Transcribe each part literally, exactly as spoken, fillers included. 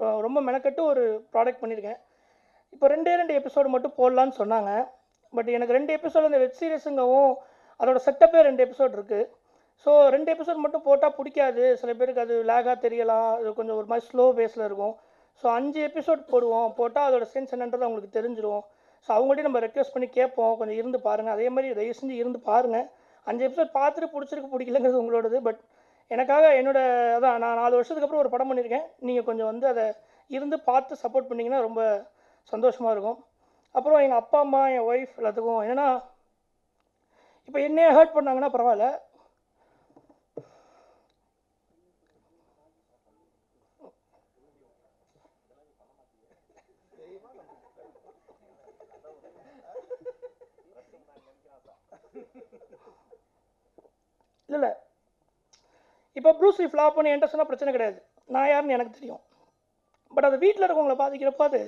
ரொம்ப மெனக்கட்டு ஒரு ப்ராடக்ட் பண்ணியிருக்கேன். இப்போ ரெண்டே ரெண்டு எபிசோடு மட்டும் போடலான்னு சொன்னாங்க. பட் எனக்கு ரெண்டு எபிசோடு அந்த வெப் சீரிஸுங்கவும் அதோட செட்டப்பே ரெண்டு எபிசோட் இருக்குது. ஸோ ரெண்டு எபிசோட் மட்டும் போட்டால் பிடிக்காது, சில பேருக்கு அது லேகாக தெரியலாம், அது கொஞ்சம் ஒரு மாதிரி ஸ்லோ பேஸில் இருக்கும். ஸோ அஞ்சு எபிசோட் போடுவோம், போட்டால் அதோட சென்ஸ் என்னன்றது அவங்களுக்கு தெரிஞ்சிடும். ஸோ அவங்கள்ட்டையும் நம்ம ரெக்வெஸ்ட் பண்ணி கேட்போம், கொஞ்சம் இருந்து பாருங்கள். அதே மாதிரி தயவு செஞ்சு இருந்து பாருங்கள். அஞ்சு எபிசோட் பார்த்துட்டு பிடிச்சிருக்கு பிடிக்கலங்கிறது உங்களோடது. பட் எனக்காக என்னோட அதான் நான் நாலு வருஷத்துக்கு அப்புறம் ஒரு படம் பண்ணியிருக்கேன். நீங்கள் கொஞ்சம் வந்து அதை இருந்து பார்த்து சப்போர்ட் பண்ணிங்கன்னா ரொம்ப சந்தோஷமாக இருக்கும். அப்புறம் எங்கள் அப்பா அம்மா என் ஒய்ஃப் எல்லாத்துக்கும் என்னென்னா, இப்போ என்னையே ஹர்ட் பண்ணாங்கன்னா பரவாயில்ல, இல்லை இல்லை இப்போ ப்ரூஸ்லி ஃப்ளாப் பண்ணி என்கிட்ட சொன்னால் பிரச்சனை கிடையாது, நான் யாருன்னு எனக்கு தெரியும். பட் அது வீட்டில் இருக்கவங்களை பாதிக்கிறப்ப அது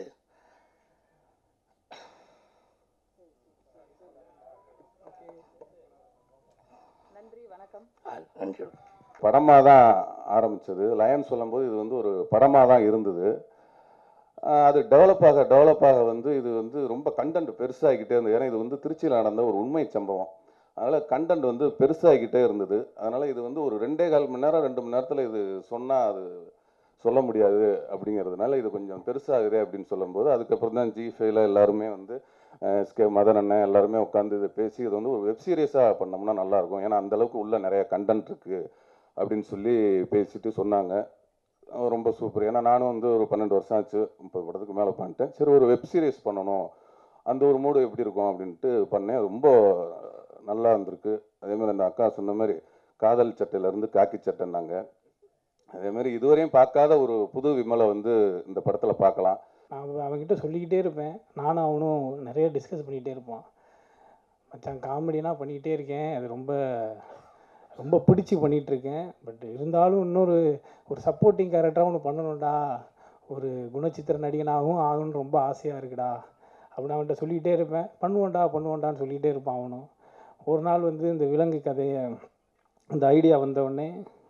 நன்றி, வணக்கம். நன்றி. படமாக தான் ஆரம்பித்தது. லயன் சொல்லும்போது இது வந்து ஒரு படமாக தான் இருந்தது. அது டெவலப் ஆக டெவலப் ஆக வந்து இது வந்து ரொம்ப கண்டென்ட் பெருசாகிக்கிட்டே இருந்தது. ஏன்னா இது வந்து திருச்சியில் நடந்த ஒரு உண்மை சம்பவம். அதனால் கண்டென்ட் வந்து பெருசாகிக்கிட்டே இருந்தது. அதனால் இது வந்து ஒரு ரெண்டே கால் மணி நேரம் ரெண்டு மணி நேரத்தில் இது சொன்னால் அது சொல்ல முடியாது அப்படிங்கிறதுனால இது கொஞ்சம் பெருசாகுது அப்படின்னு சொல்லும்போது அதுக்கப்புறம் தான் ஜி ஃபைவ்ல எல்லாருமே வந்து எஸ்கே மதன் அண்ணன் எல்லாருமே உட்காந்து இதை பேசி இது வந்து ஒரு வெப் சீரியஸாக பண்ணோம்னா நல்லாயிருக்கும், ஏன்னா அந்தளவுக்கு உள்ள நிறைய கண்டென்ட் இருக்குது அப்படின்னு சொல்லி பேசிட்டு சொன்னாங்க. ரொம்ப சூப்பர். ஏன்னா நானும் வந்து ஒரு பன்னெண்டு வருஷம் ஆச்சு, முப்பது படத்துக்கு மேலே பண்ணிட்டேன். சரி ஒரு வெப் சீரிஸ் பண்ணணும், அந்த ஒரு மூடு எப்படி இருக்கும் அப்படின்ட்டு பண்ணேன். ரொம்ப நல்லா இருந்திருக்கு. அதேமாதிரி அந்த அக்கா சொன்ன மாதிரி காதல் சட்டையிலேருந்து காக்கி சட்டைன்னாங்க. அதேமாதிரி இதுவரையும் பார்க்காத ஒரு புது விமலை வந்து இந்த படத்தில் பார்க்கலாம். நான் அவங்ககிட்ட சொல்லிக்கிட்டே இருப்பேன், நானும் அவனும் நிறைய டிஸ்கஸ் பண்ணிக்கிட்டே இருப்போம். மச்சான் காமெடினா பண்ணிக்கிட்டே இருக்கேன், அது ரொம்ப ரொம்ப பிடிச்சி பண்ணிகிட்ருக்கேன். பட் இருந்தாலும் இன்னொரு ஒரு சப்போர்ட்டிங் கேரக்டராக ஒன்று பண்ணணும்டா, ஒரு குணச்சித்திர நடிகனாகவும் ஆகணும்னு ரொம்ப ஆசையாக இருக்குடா அப்படின்னு அவன்கிட்ட சொல்லிக்கிட்டே இருப்பேன். பண்ணுவோண்டா பண்ணுவோண்டான்னு சொல்லிக்கிட்டே இருப்பான் அவனும். ஒரு நாள் வந்து இந்த விலங்கு கதையை அந்த ஐடியா வந்தவுடனே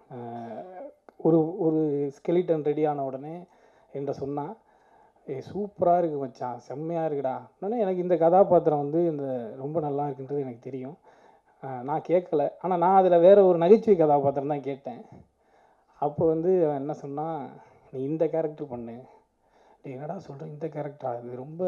ஒரு ஒரு ஸ்கெலிட்டன் ரெடியான உடனே என்கிட்ட சொன்னான், ஏ சூப்பராக இருக்குது மச்சான், செம்மையாக இருக்குடா. ஆனால் எனக்கு இந்த கதாபாத்திரம் வந்து இந்த ரொம்ப நல்லா இருக்குன்றது எனக்கு தெரியும், நான் கேட்கல. ஆனால் நான் அதில் வேறு ஒரு நகைச்சுவை கதாபாத்திரம் தான் கேட்டேன். அப்போ வந்து அவன் என்ன சொன்னான், நீ இந்த கேரக்டர் பண்ணு. என்னடா சொல்கிறேன், இந்த கேரக்டரா, இது ரொம்ப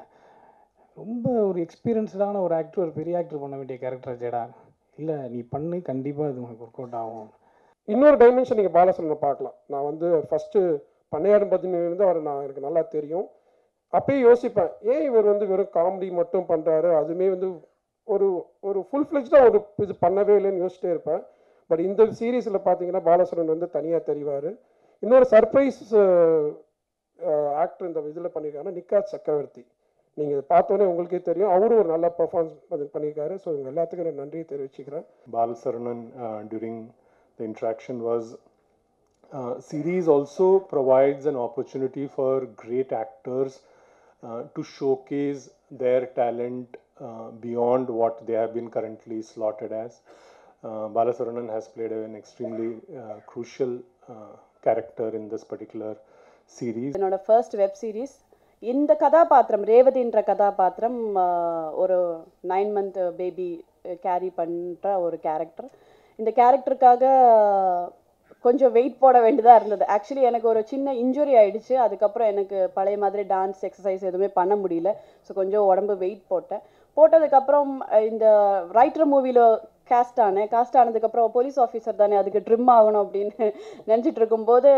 ரொம்ப ஒரு எக்ஸ்பீரியன்ஸ்டான ஒரு ஆக்டர், ஒரு பெரிய ஆக்டர் பண்ண வேண்டிய கேரக்டர் ஜேடா. இல்லை நீ பண்ணு, கண்டிப்பாக இது உனக்கு ஒர்க் அவுட் ஆகும். இன்னொரு டைமென்ஷன் நீங்கள் பாலசரனை பார்க்கலாம். நான் வந்து ஃபஸ்ட்டு பண்ணையாரும் பதினிலிருந்து அவர் நான் எனக்கு நல்லா தெரியும். அப்பயே யோசிப்பேன், ஏன் இவர் வந்து வெறும் காமெடி மட்டும் பண்ணுறாரு, அதுவுமே வந்து ஒரு ஒரு ஃபுல் ஃப்ளெஜ்டாக ஒரு இது பண்ணவே இல்லைன்னு யோசிச்சிட்டே இருப்பேன். பட் இந்த சீரீஸில் பார்த்தீங்கன்னா பாலசரன் வந்து தனியாக தெரிவார். இன்னொரு சர்ப்ரைஸ் ஆக்டர் இந்த இதில் பண்ணியிருக்காங்கன்னா நிக்காத் சக்கரவர்த்தி. நீங்கள் பார்த்தோன்னே உங்களுக்கே தெரியும், அவரும் ஒரு நல்ல பர்ஃபார்மன்ஸ் பண்ணியிருக்காரு. ஸோ இவங்க எல்லாத்துக்கும் நான் நன்றியை தெரிவிச்சுக்கிறேன். Balasaravanan during the interaction was uh, series also provides an opportunity for great actors uh, to showcase their talent uh, beyond what they have been currently slotted as. uh, Balasaranan has played an extremely uh, crucial uh, character in this particular series. என்னோட first web series. இந்த கதாபாத்திரம் ரேவதின்ற கதாபாத்திரம் ஒரு nine month baby carry பண்ணுற ஒரு character. இந்த கேரக்டருக்காக கொஞ்சம் wait போட வேண்டியதாக இருந்தது. ஆக்சுவலி எனக்கு ஒரு சின்ன இன்ஜுரி ஆகிடுச்சு. அதுக்கப்புறம் எனக்கு பழைய மாதிரி டான்ஸ் எக்ஸசைஸ் எதுவுமே பண்ண முடியல. ஸோ கொஞ்சம் உடம்பு வெயிட் போட்டேன். போட்டதுக்கப்புறம் இந்த ரைட்டர் மூவியில் காஸ்ட் ஆனேன். காஸ்ட் ஆனதுக்கப்புறம் போலீஸ் ஆஃபீஸர் தானே, அதுக்கு ட்ரிம் ஆகணும் அப்படின்னு நினச்சிட்டு இருக்கும்போது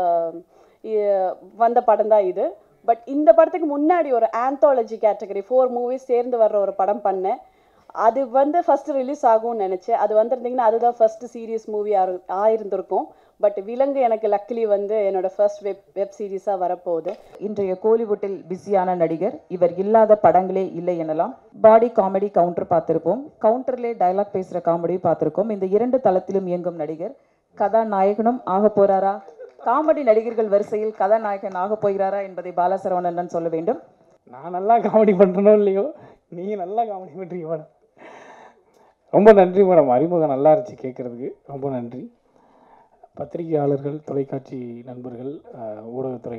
வந்த படம் தான் இது. பட் இந்த படத்துக்கு முன்னாடி ஒரு ஆந்தாலஜி கேட்டகரி ஃபோர் மூவிஸ் சேர்ந்து வர்ற ஒரு படம் பண்ணேன். அது வந்து ஃபஸ்ட்டு ரிலீஸ் ஆகும்னு நினச்சேன். அது வந்திருந்தீங்கன்னா அதுதான் ஃபஸ்ட்டு சீரியஸ் மூவி ஆயிருந்திருக்கும். பட் விலங்கு எனக்கு லக்கிலி வந்து என்னோட ஃபர்ஸ்ட் வெப் வெப் சீரிஸாக வரப்போகுது. இன்றைய கோலிவுட்டில் பிஸியான நடிகர், இவர் இல்லாத படங்களே இல்லை எனலாம். பாடி காமெடி கவுண்டர் பார்த்துருப்போம், கவுண்டர்லே டைலாக் பேசுகிற காமெடி பார்த்துருக்கோம். இந்த இரண்டு தளத்திலும் இயங்கும் நடிகர். கதாநாயகனும் ஆக போகிறாரா, காமெடி நடிகர்கள் வரிசையில் கதாநாயகன் ஆக போகிறாரா என்பதை பாலசரவணன் சொல்ல வேண்டும். நான் நல்லா காமெடி பண்ணுறனோ இல்லையோ, நீங்கள் நல்லா காமெடி பண்ணுறீங்க மேடம். ரொம்ப நன்றி மேடம், அறிமுகம் நல்லா இருந்துச்சு கேட்குறதுக்கு, ரொம்ப நன்றி. பத்திரிகையாளர்கள், தொலைக்காட்சி நண்பர்கள், ஊடகத்துறை நண்பர்கள்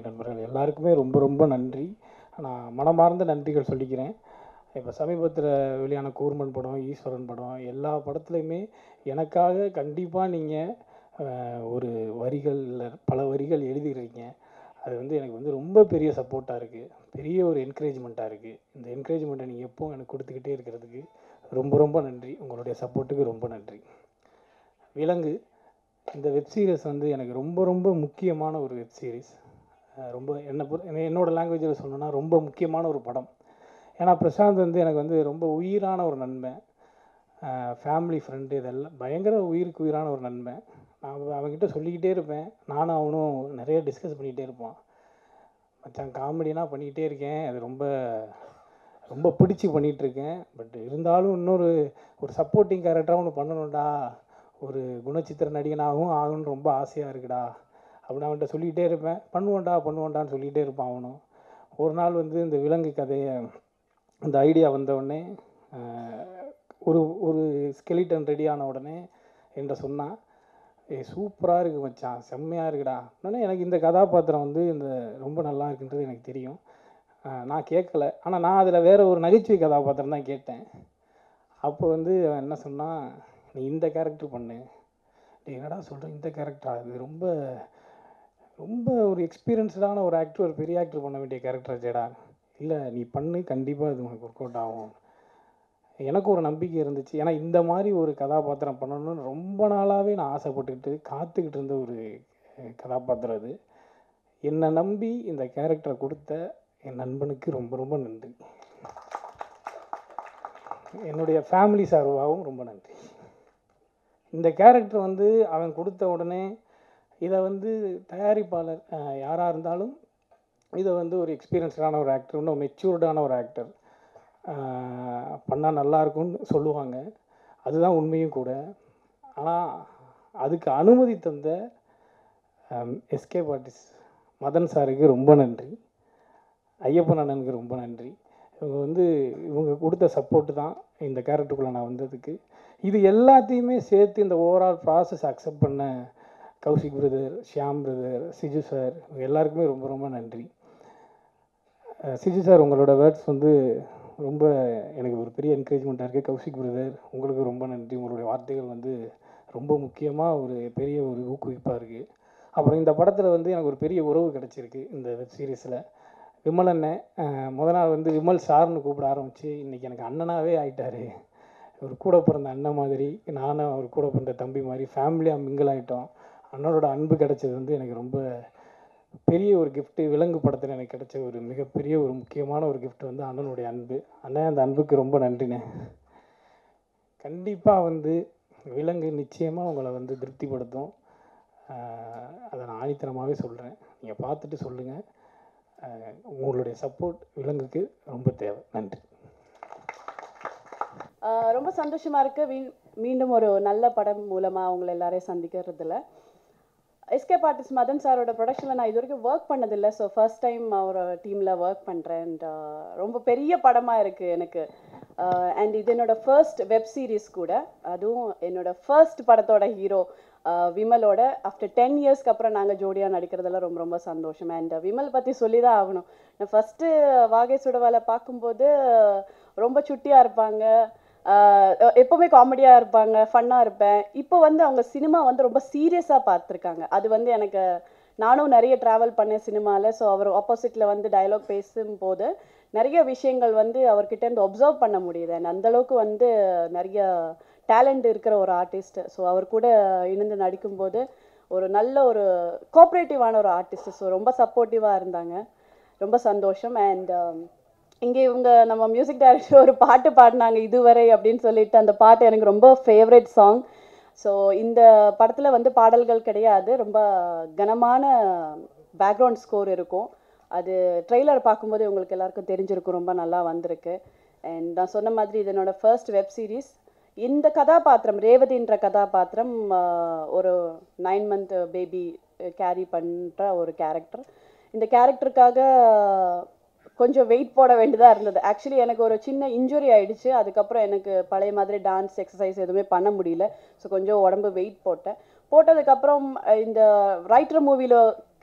எல்லாருக்குமே ரொம்ப ரொம்ப நன்றி. நான் மனமார்ந்த நன்றிகள் சொல்லிக்கிறேன். இப்போ சமீபத்தில் வெளியான கூர்மன் படம், ஈஸ்வரன் படம் எல்லா படத்துலையுமே எனக்காக கண்டிப்பாக நீங்கள் ஒரு வரிகள் இல்லை பல வரிகள் எழுதிடுறீங்க. அது வந்து எனக்கு வந்து ரொம்ப பெரிய சப்போர்ட்டாக இருக்குது, பெரிய ஒரு என்கரேஜ்மெண்ட்டாக இருக்குது. இந்த என்கரேஜ்மெண்ட்டை நீங்கள் எப்போவும் எனக்கு கொடுத்துக்கிட்டே இருக்கிறதுக்கு ரொம்ப ரொம்ப நன்றி. உங்களுடைய சப்போர்ட்டுக்கு ரொம்ப நன்றி. விலங்கு இந்த வெப் சீரிஸ் வந்து எனக்கு ரொம்ப ரொம்ப முக்கியமான ஒரு வெப் சீரிஸ். ரொம்ப என்னை பொறு என்னோடய லாங்குவேஜில் சொல்லணுன்னா ரொம்ப முக்கியமான ஒரு படம். ஏன்னா பிரசாந்த் வந்து எனக்கு வந்து ரொம்ப உயிரான ஒரு நண்பன், ஃபேமிலி ஃப்ரெண்டு, இதெல்லாம் பயங்கர உயிருக்கு உயிரான ஒரு நண்பன். நான் அவங்ககிட்ட சொல்லிக்கிட்டே இருப்பேன், நானும் அவனும் நிறைய டிஸ்கஸ் பண்ணிக்கிட்டே இருப்பான். மச்சான் காமெடினா பண்ணிக்கிட்டே இருக்கேன், அது ரொம்ப ரொம்ப பிடிச்சி பண்ணிகிட்ருக்கேன். பட் இருந்தாலும் இன்னொரு ஒரு சப்போர்ட்டிங் கேரக்டராக ஒன்று பண்ணணும்டா, ஒரு குணச்சித்திர நடிகனாகவும் ஆகணும்னு ரொம்ப ஆசையாக இருக்குடா அப்படின்னு அவன்கிட்ட சொல்லிக்கிட்டே இருப்பேன். பண்ணுவோண்டா பண்ணுவோண்டான்னு சொல்லிக்கிட்டே இருப்பான் அவனும். ஒரு நாள் வந்து இந்த விலங்கு கதையை அந்த ஐடியா வந்தவுடனே ஒரு ஒரு ஸ்கெலிட்டன் ரெடி ஆன உடனே என்கிட்ட சொன்னான், ஏ சூப்பராக இருக்குது மச்சான், செம்மையாக இருக்குடா. உடனே எனக்கு இந்த கதாபாத்திரம் வந்து இந்த ரொம்ப நல்லா இருக்குன்றது எனக்கு தெரியும். நான் கேட்கல, ஆனால் நான் அதில் வேறு ஒரு நகைச்சுவை கதாபாத்திரம் தான் கேட்டேன். அப்போ வந்து அவன் என்ன சொன்னான், நீ இந்த கேரக்டர் பண்ணு. என்னடா சொல்கிறேன், இந்த கேரக்டரா? இது ரொம்ப ரொம்ப ஒரு எக்ஸ்பீரியன்ஸ்டான ஒரு ஆக்டர், ஒரு பெரிய ஆக்டர் பண்ண வேண்டிய கேரக்டர் ஜேடா. இல்லை நீ பண்ணு, கண்டிப்பாக இது உனக்கு ஒர்க் அவுட் ஆகும். எனக்கு ஒரு நம்பிக்கை இருந்துச்சு. ஏன்னா இந்த மாதிரி ஒரு கதாபாத்திரம் பண்ணணும்னு ரொம்ப நாளாகவே நான் ஆசைப்பட்டுக்கிட்டு காத்துக்கிட்டு இருந்த ஒரு கதாபாத்திரம் அது. என்னை நம்பி இந்த கேரக்டரை கொடுத்த என் நண்பனுக்கு ரொம்ப ரொம்ப நன்றி. என்னுடைய ஃபேமிலி சார்பாகவும் ரொம்ப நன்றி. இந்த கேரக்டர் வந்து அவன் கொடுத்த உடனே இதை வந்து தயாரிப்பாளர் யாராக இருந்தாலும் இதை வந்து ஒரு எக்ஸ்பீரியன்ஸ்டான ஒரு ஆக்டர், இன்னும் மெச்சூர்டான ஒரு ஆக்டர் பண்ணால் நல்லாயிருக்கும்னு சொல்லுவாங்க. அதுதான் உண்மையும் கூட. ஆனால் அதுக்கு அனுமதி தந்த எஸ்கே ஆர்டிஸ்ட் மதன் சாருக்கு ரொம்ப நன்றி, ஐயப்பன் அண்ணனுக்கு ரொம்ப நன்றி. இவங்க வந்து இவங்க கொடுத்த சப்போர்ட்டு தான் இந்த கேரக்டருக்குள்ளே நான் வந்ததுக்கு. இது எல்லாத்தையுமே சேர்த்து இந்த ஓவரால் ப்ராசஸ் அக்செப்ட் பண்ண Kaushik brother, Shyam brother, Siju sir, எல்லாருக்குமே ரொம்ப ரொம்ப நன்றி. சிஜு சார் உங்களோட வேர்ட்ஸ் வந்து ரொம்ப எனக்கு ஒரு பெரிய என்கரேஜ்மெண்ட்டாக இருக்குது. கௌஷிக் பிரதர் உங்களுக்கு ரொம்ப நன்றி. உங்களுடைய வார்த்தைகள் வந்து ரொம்ப முக்கியமாக ஒரு பெரிய ஒரு ஊக்குவிப்பாக இருக்குது. அப்புறம் இந்த படத்தில் வந்து எனக்கு ஒரு பெரிய உறவு கிடச்சிருக்கு இந்த வெப் சீரிஸில். விமல் அண்ணன் முத நாள் வந்து விமல் சார்னு கூப்பிட ஆரம்பித்து இன்றைக்கி எனக்கு அண்ணனாகவே ஆகிட்டார். ஒரு கூட பிறந்த அண்ணன் மாதிரி, நானும் அவர் கூட பிறந்த தம்பி மாதிரி ஃபேமிலியாக மிங்கிள் ஆகிட்டோம். அண்ணனோட அன்பு கிடச்சது வந்து எனக்கு ரொம்ப பெரிய ஒரு கிஃப்ட்டு. விலங்கு படத்தில் எனக்கு கிடைச்ச ஒரு மிகப்பெரிய ஒரு முக்கியமான ஒரு கிஃப்ட் வந்து அண்ணனுடைய அன்பு. அண்ணன் அந்த அன்புக்கு ரொம்ப நன்றிண்ணே. கண்டிப்பாக வந்து விலங்கு நிச்சயமாக உங்களை வந்து திருப்திப்படுத்தும். அதை நான் ஆணித்தனமாகவே சொல்கிறேன். நீங்கள் பார்த்துட்டு சொல்லுங்கள். உங்களுடைய சப்போர்ட் விலங்குக்கு ரொம்ப தேவை. நன்றி. ரொம்ப சந்தோஷமாக இருக்குது மீ மீண்டும் ஒரு நல்ல படம் மூலமாக அவங்களை எல்லாரையும் சந்திக்கிறதுல. எஸ்கே ஆர்டிஸ்ட் மதன் சாரோட ப்ரொடக்ஷனில் நான் இது வரைக்கும் ஒர்க் பண்ணதில்லை. ஸோ ஃபர்ஸ்ட் டைம் அவர் டீமில் ஒர்க் பண்ணுறேன். அண்ட் ரொம்ப பெரிய படமாக இருக்குது எனக்கு. அண்ட் இது என்னோடய ஃபர்ஸ்ட் வெப் சீரிஸ் கூட. அதுவும் என்னோடய ஃபர்ஸ்ட் படத்தோட ஹீரோ விமலோட ஆஃப்டர் டென் இயர்ஸ்க்கு அப்புறம் நாங்கள் ஜோடியாக நடிக்கிறதுல ரொம்ப ரொம்ப சந்தோஷம். அண்ட் விமல் பற்றி சொல்லி தான் ஆகணும். நான் ஃபஸ்ட்டு வாகை சுடவாலை பார்க்கும்போது ரொம்ப சுட்டியாக இருப்பாங்க, எப்போவுமே காமெடியாக இருப்பாங்க, ஃபன்னாக இருப்பேன். இப்போ வந்து அவங்க சினிமா வந்து ரொம்ப சீரியஸாக பார்த்துருக்காங்க. அது வந்து எனக்கு, நானும் நிறைய ட்ராவல் பண்ணேன் சினிமாவில். ஸோ அவர் ஆப்போசிட்டில் வந்து டயலாக் பேசும்போது நிறைய விஷயங்கள் வந்து அவர்கிட்டேருந்து ஒப்சர்வ் பண்ண முடியுது. அண்ட் அந்தளவுக்கு வந்து நிறைய டேலண்ட் இருக்கிற ஒரு ஆர்டிஸ்ட். ஸோ அவர் கூட இணைந்து நடிக்கும்போது ஒரு நல்ல ஒரு கோஆப்ரேட்டிவான ஒரு ஆர்டிஸ்ட். ஸோ ரொம்ப சப்போர்ட்டிவாக இருந்தாங்க. ரொம்ப சந்தோஷம். அண்ட் இங்கே இவங்க நம்ம மியூசிக் டைரக்டர் ஒரு பாட்டு பாடினாங்க இதுவரை அப்படின்னு சொல்லிட்டு, அந்த பாட்டு எனக்கு ரொம்ப ஃபேவரட் சாங். ஸோ இந்த படத்தில் வந்து பாடல்கள் கிடையாது, ரொம்ப கனமான பேக்ரவுண்ட் ஸ்கோர் இருக்கும். அது ட்ரெய்லர் பார்க்கும்போது உங்களுக்கு எல்லாருக்கும் தெரிஞ்சிருக்கும், ரொம்ப நல்லா வந்திருக்கு. அண்ட் நான் சொன்ன மாதிரி இது என்னோடய ஃபர்ஸ்ட் வெப் சீரிஸ். இந்த கதாபாத்திரம் ரேவதின்ற கதாபாத்திரம் ஒரு நைன் மந்த் பேபி கேரி பண்ணுற ஒரு கேரக்டர். இந்த கேரக்டருக்காக கொஞ்சம் வெயிட் போட வேண்டியதாக இருந்தது. ஆக்சுவலி எனக்கு ஒரு சின்ன இன்ஜுரி ஆகிடுச்சு. அதுக்கப்புறம் எனக்கு பழைய மாதிரி டான்ஸ் எக்ஸசைஸ் எதுவுமே பண்ண முடியல. ஸோ கொஞ்சம் உடம்பு வெயிட் போட்டேன். போட்டதுக்கப்புறம் இந்த ரைட்டர் மூவியில்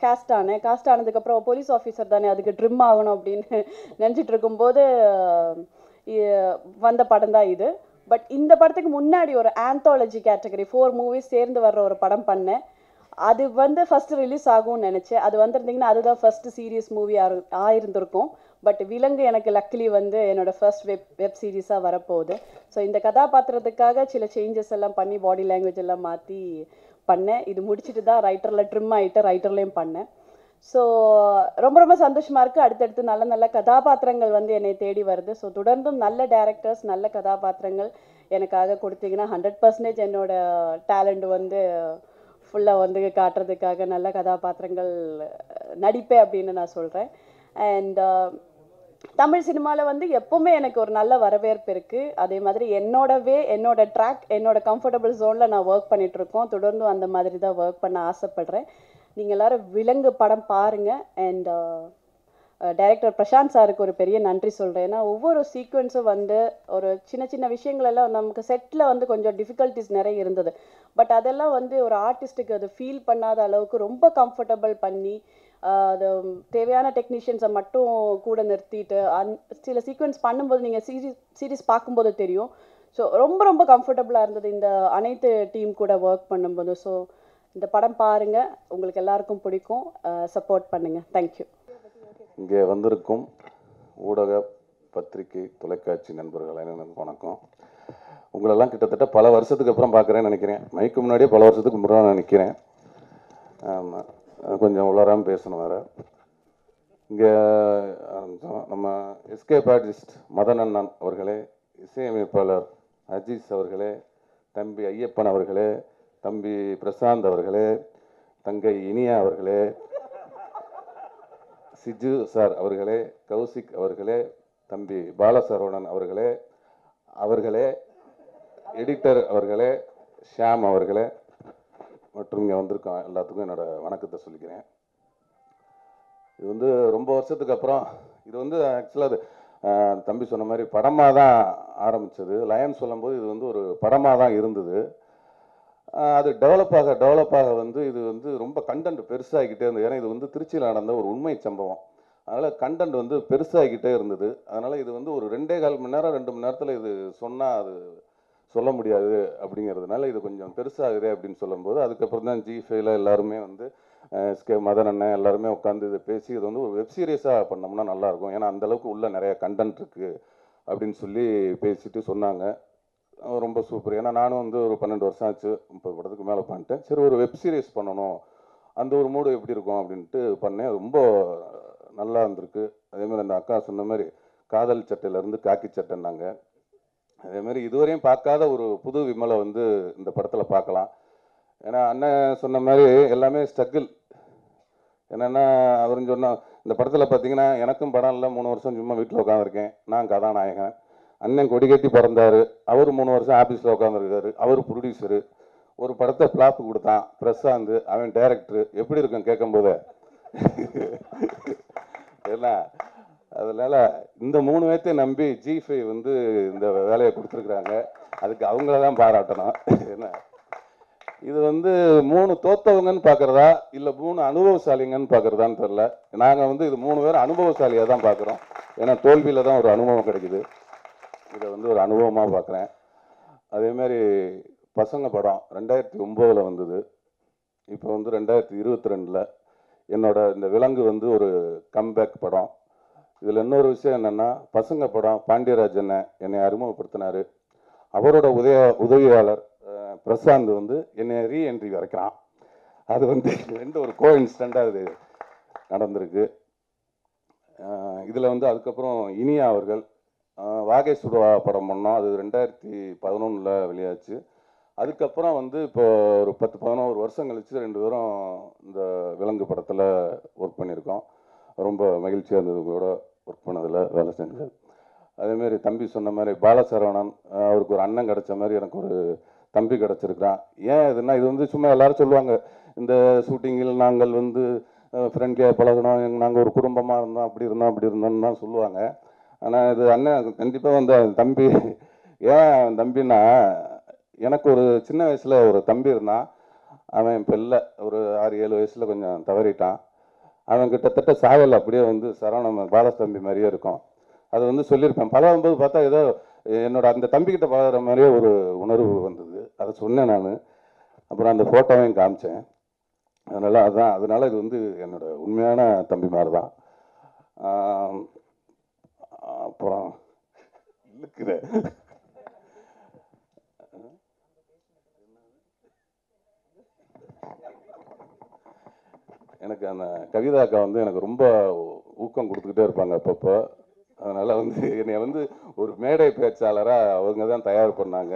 காஸ்ட் ஆனேன். காஸ்ட் ஆனதுக்கப்புறம் போலீஸ் ஆஃபீஸர் தானே, அதுக்கு ட்ரிம் ஆகணும் அப்படின்னு நினச்சிட்டு இருக்கும்போது இ- வந்த படம் தான் இது. பட் இந்த படத்துக்கு முன்னாடி ஒரு ஆந்தாலஜி கேட்டகரி ஃபோர் மூவிஸ் சேர்ந்து வர்ற ஒரு படம் பண்ணேன். அது வந்து ஃபர்ஸ்ட் ரிலீஸ் ஆகும்னு நினச்சேன். அது வந்திருந்தீங்கன்னா அதுதான் ஃபர்ஸ்ட் சீரியஸ் மூவி ஆயிருந்திருக்கும். பட் விலங்கு எனக்கு லக்கிலி வந்து என்னோட ஃபர்ஸ்ட் வெப் வெப் சீரிஸாக வரப்போகுது. ஸோ இந்த கதாபாத்திரத்துக்காக சில சேஞ்சஸ் எல்லாம் பண்ணி பாடி லாங்குவேஜ் எல்லாம் மாற்றி பண்ணேன். இது முடிச்சுட்டு தான் ரைட்டரில் ட்ரிம் ஆகிட்டு ரைட்டர்லேயும் பண்ணேன். ஸோ ரொம்ப ரொம்ப சந்தோஷமாக இருக்குது. அடுத்தடுத்து நல்ல நல்ல கதாபாத்திரங்கள் வந்து என்னை தேடி வருது. ஸோ தொடர்ந்தும் நல்ல டேரக்டர்ஸ் நல்ல கதாபாத்திரங்கள் எனக்காக கொடுத்தீங்கன்னா ஹண்ட்ரட் பர்சன்டேஜ் என்னோட டேலண்ட் வந்து ஃபுல்லாக வந்து காட்டுறதுக்காக நல்ல கதாபாத்திரங்கள் நடிப்பேன் அப்படின்னு நான் சொல்கிறேன். அண்ட் தமிழ் சினிமாவில் வந்து எப்போவுமே எனக்கு ஒரு நல்ல வரவேற்பு இருக்குது. அதே மாதிரி என்னோட வே என்னோட ட்ராக் என்னோட கம்ஃபர்டபுள் ஜோனில் நான் ஒர்க் பண்ணிகிட்ருக்கோம். தொடர்ந்து அந்த மாதிரி தான் ஒர்க் பண்ண ஆசைப்பட்றேன். நீங்கள் எல்லோரும் விலங்கு படம் பாருங்கள். அண்ட் டைரக்டர் பிரசாந்த் சாருக்கு ஒரு பெரிய நன்றி சொல்கிறேன். ஏன்னா ஒவ்வொரு சீக்வன்ஸும் வந்து ஒரு சின்ன சின்ன விஷயங்கள் எல்லாம் நமக்கு செட்டில் வந்து கொஞ்சம் டிஃபிகல்ட்டிஸ் நிறைய இருந்தது. பட் அதெல்லாம் வந்து ஒரு ஆர்டிஸ்ட்டுக்கு அது ஃபீல் பண்ணாத அளவுக்கு ரொம்ப கம்ஃபர்டபுள் பண்ணி அது தேவையான டெக்னீஷியன்ஸை மட்டும் கூட நிறுத்திட்டு அந் சில சீக்வன்ஸ் பண்ணும்போது நீங்கள் சீரீஸ் சீரீஸ் பார்க்கும்போது தெரியும். ஸோ ரொம்ப ரொம்ப கம்ஃபர்டபுளாக இருந்தது இந்த அனைத்து டீம் கூட ஒர்க் பண்ணும்போது. ஸோ இந்த படம் பாருங்கள், உங்களுக்கு எல்லாருக்கும் பிடிக்கும். சப்போர்ட் பண்ணுங்கள். தேங்க்யூ. இங்கே வந்திருக்கும் ஊடக பத்திரிகை தொலைக்காட்சி நண்பர்கள் அனைவருக்கும் வணக்கம். உங்களெல்லாம் கிட்டத்தட்ட பல வருஷத்துக்கு அப்புறம் பார்க்குறேன்னு நினைக்கிறேன். மைக்கு முன்னாடியே பல வருஷத்துக்கு முன்னாடி நான் நிற்கிறேன். ஆமாம், கொஞ்சம் உளராமல் பேசணும் வேறு. இங்கே நம்ம எஸ்கேப் ஆர்டிஸ்ட் மதன் அண்ணன் அவர்களே, இசையமைப்பாளர் அஜீஸ் அவர்களே, தம்பி ஐயப்பன் அவர்களே, தம்பி பிரசாந்த் அவர்களே, தங்கை இனியா அவர்களே, சிஜு சார் அவர்களே, கௌசிக் அவர்களே, தம்பி பாலசரவணன் அவர்களே அவர்களே எடிட்டர் அவர்களே, ஷியாம் அவர்களே மற்றும் இங்கே வந்திருக்கோம் எல்லாத்துக்கும் என்னோட வணக்கத்தை சொல்லிக்கிறேன். இது வந்து ரொம்ப வருஷத்துக்கு அப்புறம் இது வந்து ஆக்சுவலாக அது தம்பி சொன்ன மாதிரி படமாக தான் ஆரம்பித்தது. லயன் சொல்லும்போது இது வந்து ஒரு படமாக தான் இருந்தது. அது டெவலப் ஆக டெவலப் ஆக வந்து இது வந்து ரொம்ப கண்டென்ட் பெருசாகிக்கிட்டே இருந்தது. ஏன்னா இது வந்து திருச்சியில் நடந்த ஒரு உண்மை சம்பவம். அதனால் கண்டென்ட் வந்து பெருசாகிக்கிட்டே இருந்தது. அதனால் இது வந்து ஒரு ரெண்டே கால் மணி நேரம் ரெண்டு மணி நேரத்தில் இது சொன்னால் அது சொல்ல முடியாது அப்படிங்கிறதுனால இது கொஞ்சம் பெருசாகுது அப்படின்னு சொல்லும்போது அதுக்கப்புறம் தான் ஜி ஃபைவ்ல எல்லாருமே வந்து எஸ்கே மதன் அண்ணன் எல்லாருமே உட்காந்து இதை பேசி இது வந்து ஒரு வெப் சீரியஸாக பண்ணோம்னா நல்லாயிருக்கும். ஏன்னா அந்தளவுக்கு உள்ள நிறைய கண்டென்ட் இருக்குது அப்படின்னு சொல்லி பேசிட்டு சொன்னாங்க. ரொம்ப சூப்பர். ஏன்னா நானும் வந்து ஒரு பன்னெண்டு வருஷம் ஆச்சு, முப்பது படத்துக்கு மேலே பண்ணிட்டேன். சரி ஒரு வெப் சீரிஸ் பண்ணணும், அந்த ஒரு மூடு எப்படி இருக்கும் அப்படின்ட்டு பண்ணேன். ரொம்ப நல்லா இருந்திருக்கு. அதேமாதிரி அந்த அக்கா சொன்ன மாதிரி காதல் சட்டையிலேருந்து காக்கி சட்டைன்னாங்க. அதேமாதிரி இதுவரையும் பார்க்காத ஒரு புது விமலை வந்து இந்த படத்தில் பார்க்கலாம். ஏன்னா அண்ணன் சொன்ன மாதிரி எல்லாமே ஸ்ட்ரகிள். என்னென்னா அவருன்னு சொன்னால் இந்த படத்தில் பார்த்தீங்கன்னா எனக்கும் படம் இல்லை, மூணு வருஷம் சும்மா வீட்டில் உட்காந்துருக்கேன், நான் கதாநாயகன். அண்ணன் கொடி கட்டி பிறந்தார், அவர் மூணு வருஷம் ஆஃபீஸில் உட்காந்துருக்காரு, அவர் ப்ரொடியூசரு. ஒரு படத்தை ஃப்ளாப்பு கொடுத்தான் பிரசாந்த், அவன் டைரக்டரு. எப்படி இருக்கும் கேட்கும்போது ஏன்னா அதனால் இந்த மூணு பேர்த்தையும் நம்பி ஜி ஃபைவ் வந்து இந்த வேலையை கொடுத்துருக்குறாங்க. அதுக்கு அவங்கள தான் பாராட்டணும். என்ன இது வந்து மூணு தோத்தவங்கன்னு பார்க்குறதா இல்லை மூணு அனுபவசாலிங்கன்னு பார்க்குறதான்னு தெரில. நாங்கள் வந்து இது மூணு பேர் அனுபவசாலியாக தான் பார்க்குறோம். ஏன்னா தோல்வியில் தான் ஒரு அனுபவம் கிடைக்குது. இதை வந்து ஒரு அனுபவமாக பார்க்குறேன். அதேமாதிரி பசங்க படம் ரெண்டாயிரத்தி ஒம்போதில் வந்தது. இப்போ வந்து ரெண்டாயிரத்தி இருபத்தி ரெண்டில் என்னோட இந்த விலங்கு வந்து ஒரு கம்பேக் படம். இதில் இன்னொரு விஷயம் என்னென்னா பசங்க படம் பாண்டியராஜன் என்னை அறிமுகப்படுத்தினார். அவரோட உதய உதவியாளர் பிரசாந்த் வந்து என்னை ரீஎன்ட்ரி வரைக்கிறான். அது வந்து ரெண்டு ஒரு கோ இன்சிடெண்ட்டாக இது நடந்திருக்கு. இதில் வந்து அதுக்கப்புறம் இனியா அவர்கள் வாகை சுடுவா படம் பண்ணோம். அது ரெண்டாயிரத்தி பதினொன்றில் வெளியாச்சு. அதுக்கப்புறம் வந்து இப்போ ஒரு பத்து பதினோரு வருஷம் கழிச்சு ரெண்டு பேரும் இந்த விலங்கு படத்தில் ஒர்க் பண்ணியிருக்கோம். ரொம்ப மகிழ்ச்சியாக இருந்தது கூட ஒர்க் பண்ணதில் வேலை செஞ்சது. அதேமாரி தம்பி சொன்ன மாதிரி பாலசரவணன் அவருக்கு ஒரு அண்ணன் கிடச்ச மாதிரி எனக்கு ஒரு தம்பி கிடச்சிருக்கிறான். ஏன் இதுன்னா இது வந்து சும்மா எல்லோரும் சொல்லுவாங்க இந்த ஷூட்டிங்கில் நாங்கள் வந்து ஃப்ரெண்ட்லியாக பழகணும், நாங்கள் ஒரு குடும்பமாக இருந்தோம், அப்படி இருந்தோம் அப்படி இருந்தோம்னு தான் சொல்லுவாங்க. ஆனால் இது அண்ணன் கண்டிப்பாக வந்து தம்பி. ஏன் தம்பின்னா எனக்கு ஒரு சின்ன வயசில் ஒரு தம்பி இருந்தான். அவன் இப்போ இல்லை, ஒரு ஆறு ஏழு வயசில் கொஞ்சம் தவறிட்டான். அவன் கிட்டத்தட்ட சாயல் அப்படியே வந்து சரவண பாலஸ்தம்பி மாதிரியே இருக்கும். அது வந்து சொல்லியிருப்பேன். பழகும்போது பார்த்தா ஏதோ என்னோட அந்த தம்பிக்கிட்ட பழகிற மாதிரியே ஒரு உணர்வு வந்தது. அதை சொன்னேன் நான். அப்புறம் அந்த ஃபோட்டோவையும் காமிச்சேன். அதனால் அதுதான் அதனால் இது வந்து என்னோட உண்மையான தம்பி மாதிரி தான். அப்புறம் இருக்குது எனக்கு அந்த கவிதாக்கா வந்து எனக்கு ரொம்ப ஊக்கம் கொடுத்துக்கிட்டே இருப்பாங்க அப்பப்போ. அதனால் வந்து என்னை வந்து ஒரு மேடை பேச்சாளராக அவங்க தான் தயார் பண்ணாங்க.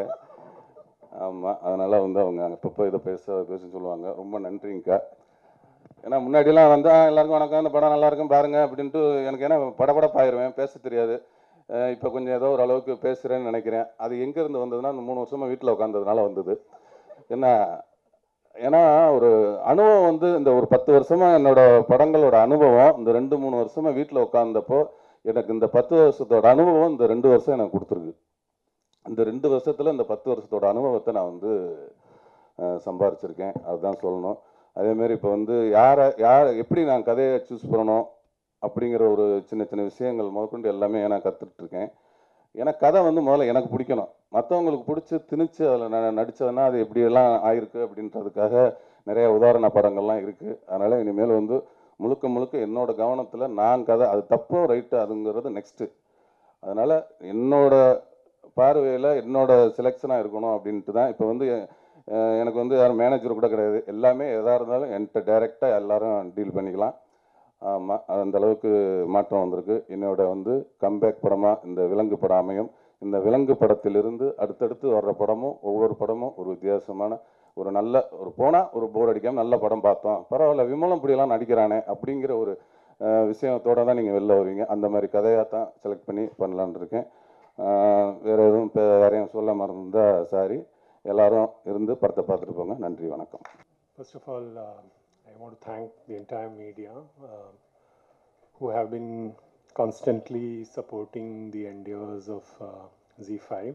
ஆமாம், அதனால் வந்து அவங்க அப்பப்போ இதை பேச பேச சொல்லுவாங்க. ரொம்ப நன்றிங்கக்கா. ஏன்னா முன்னாடிலாம் வந்தால் எல்லாருக்கும் வணக்கம், இந்த படம் நல்லா இருக்கும் பாருங்கள் அப்படின்ட்டு எனக்கு ஏன்னா படபடப்பாயிருவேன், பேச தெரியாது. இப்போ கொஞ்சம் ஏதோ ஒரு அளவுக்கு பேசுகிறேன்னு நினைக்கிறேன். அது எங்கேருந்து வந்ததுன்னா இந்த மூணு வருஷமாக வீட்டில் உட்காந்ததுனால வந்தது. என்ன ஏன்னா ஒரு அனுபவம் வந்து இந்த ஒரு பத்து வருஷமாக என்னோட படங்களோட அனுபவம் இந்த ரெண்டு மூணு வருஷமாக வீட்டில் உட்காந்தப்போ எனக்கு இந்த பத்து வருஷத்தோட அனுபவம் இந்த ரெண்டு வருஷம் எனக்கு கொடுத்துருக்கு. இந்த ரெண்டு வருஷத்தில் இந்த பத்து வருஷத்தோட அனுபவத்தை நான் வந்து சம்பாரிச்சிருக்கேன். அதுதான் சொல்லணும். அதேமாரி இப்போ வந்து யாரை யார் எப்படி நான் கதையை சூஸ் பண்ணணும் அப்படிங்கிற ஒரு சின்ன சின்ன விஷயங்கள் முதற்கொண்டு எல்லாமே நான் கற்றுட்ருக்கேன். ஏன்னா கதை வந்து முதல்ல எனக்கு பிடிக்கணும். மற்றவங்களுக்கு பிடிச்சி திணிச்சு அதில் நான் நடித்ததுன்னா அது எப்படியெல்லாம் ஆயிருக்கு அப்படின்றதுக்காக நிறைய உதாரண படங்கள்லாம் இருக்குது. அதனால் இனிமேல் வந்து முழுக்க முழுக்க என்னோட கவனத்தில் நான் கதை அது தப்போ ரைட்டு அதுங்கிறது நெக்ஸ்ட்டு. அதனால் என்னோட பார்வையில் என்னோட செலெக்ஷனாக இருக்கணும் அப்படின்ட்டு தான். இப்போ வந்து எனக்கு வந்து யாரும் மேனேஜர் கூட கிடையாது. எல்லாமே எதாக இருந்தாலும் என்கிட்ட டைரெக்டாக எல்லோரும் டீல் பண்ணிக்கலாம். ஆமாம், அந்தளவுக்கு மாற்றம் வந்திருக்கு. என்னோட வந்து கம்பேக் படமாக இந்த விலங்கு படம் அமையும். இந்த விலங்கு படத்திலிருந்து அடுத்தடுத்து வர்ற படமும் ஒவ்வொரு படமும் ஒரு வித்தியாசமான ஒரு நல்ல ஒரு போனால் ஒரு போர் அடிக்காமல் நல்ல படம் பார்த்தோம், பரவாயில்ல விமலம் இப்படியெல்லாம் நடிக்கிறானே அப்படிங்கிற ஒரு விஷயத்தோடு தான் நீங்கள் வெளில வருவீங்க. அந்த மாதிரி கதையாக தான் செலக்ட் பண்ணி பண்ணலான் இருக்கேன். வேறு எதுவும் இப்போ யாரையும் சொல்ல மறந்துருந்தால் சாரி. எல்லாரும் இருந்து படத்தை பார்த்துட்டு போங்க. நன்றி, வணக்கம். First of all, uh, I want to thank the entire media uh, who have been constantly supporting the endeavors of uh, Z five.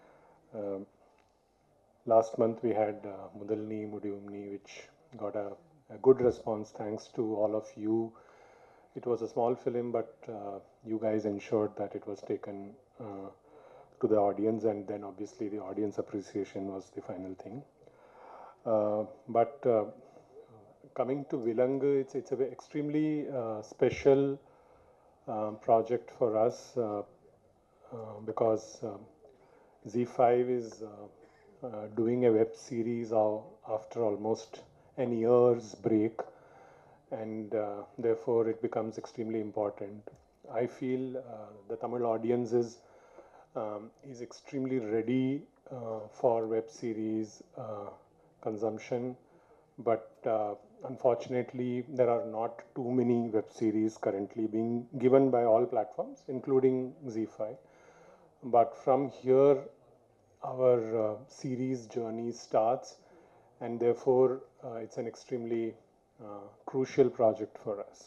Uh, last month we had uh, Mudalni Mudiyumni, which got a, a good response thanks to all of you. It was a small film, but uh, you guys ensured that it was taken uh, to the audience, and then obviously the audience appreciation was the final thing. Uh, but uh, coming to Vilangu, it's it's an extremely uh, special uh, project for us uh, uh, because uh, Z five is uh, uh, doing a web series of, after almost an year's break, and uh, therefore it becomes extremely important. I feel uh, the Tamil audience is Um, is extremely ready uh, for web series uh, consumption, but uh, unfortunately there are not too many web series currently being given by all platforms, including Z five. But from here our uh, series journey starts, and therefore uh, it's an extremely uh, crucial project for us.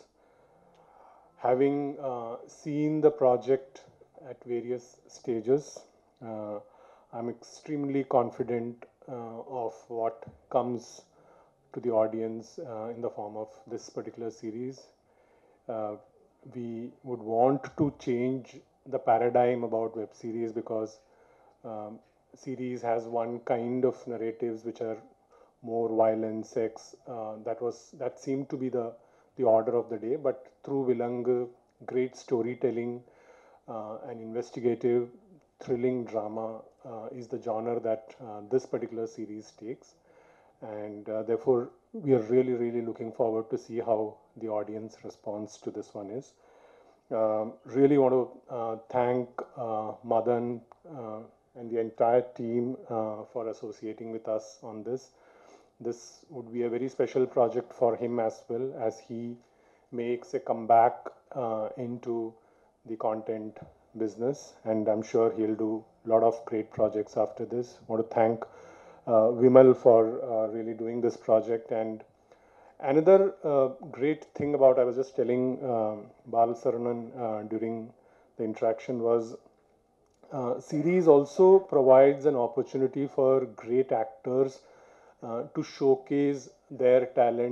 Having uh, seen the project at various stages, uh, I'm extremely confident uh, of what comes to the audience uh, in the form of this particular series. Uh, we would want to change the paradigm about web series because um, series has one kind of narratives which are more violence, sex. Uh, that was that seemed to be the the order of the day, but through Vilangu, great storytelling, Uh, an investigative, thrilling drama uh, is the genre that uh, this particular series takes, and uh, therefore we are really, really looking forward to see how the audience response to this one is. Um, really want to uh, thank uh, Madan uh, and the entire team uh, for associating with us on this. This would be a very special project for him as well, as he makes a comeback uh, into the content business, and I'm sure he'll do a lot of great projects after this. I want to thank uh, Vimal for uh, really doing this project. And another uh, great thing about, I was just telling uh, Bal Saranan uh, during the interaction, was uh, series also provides an opportunity for great actors uh, to showcase their talent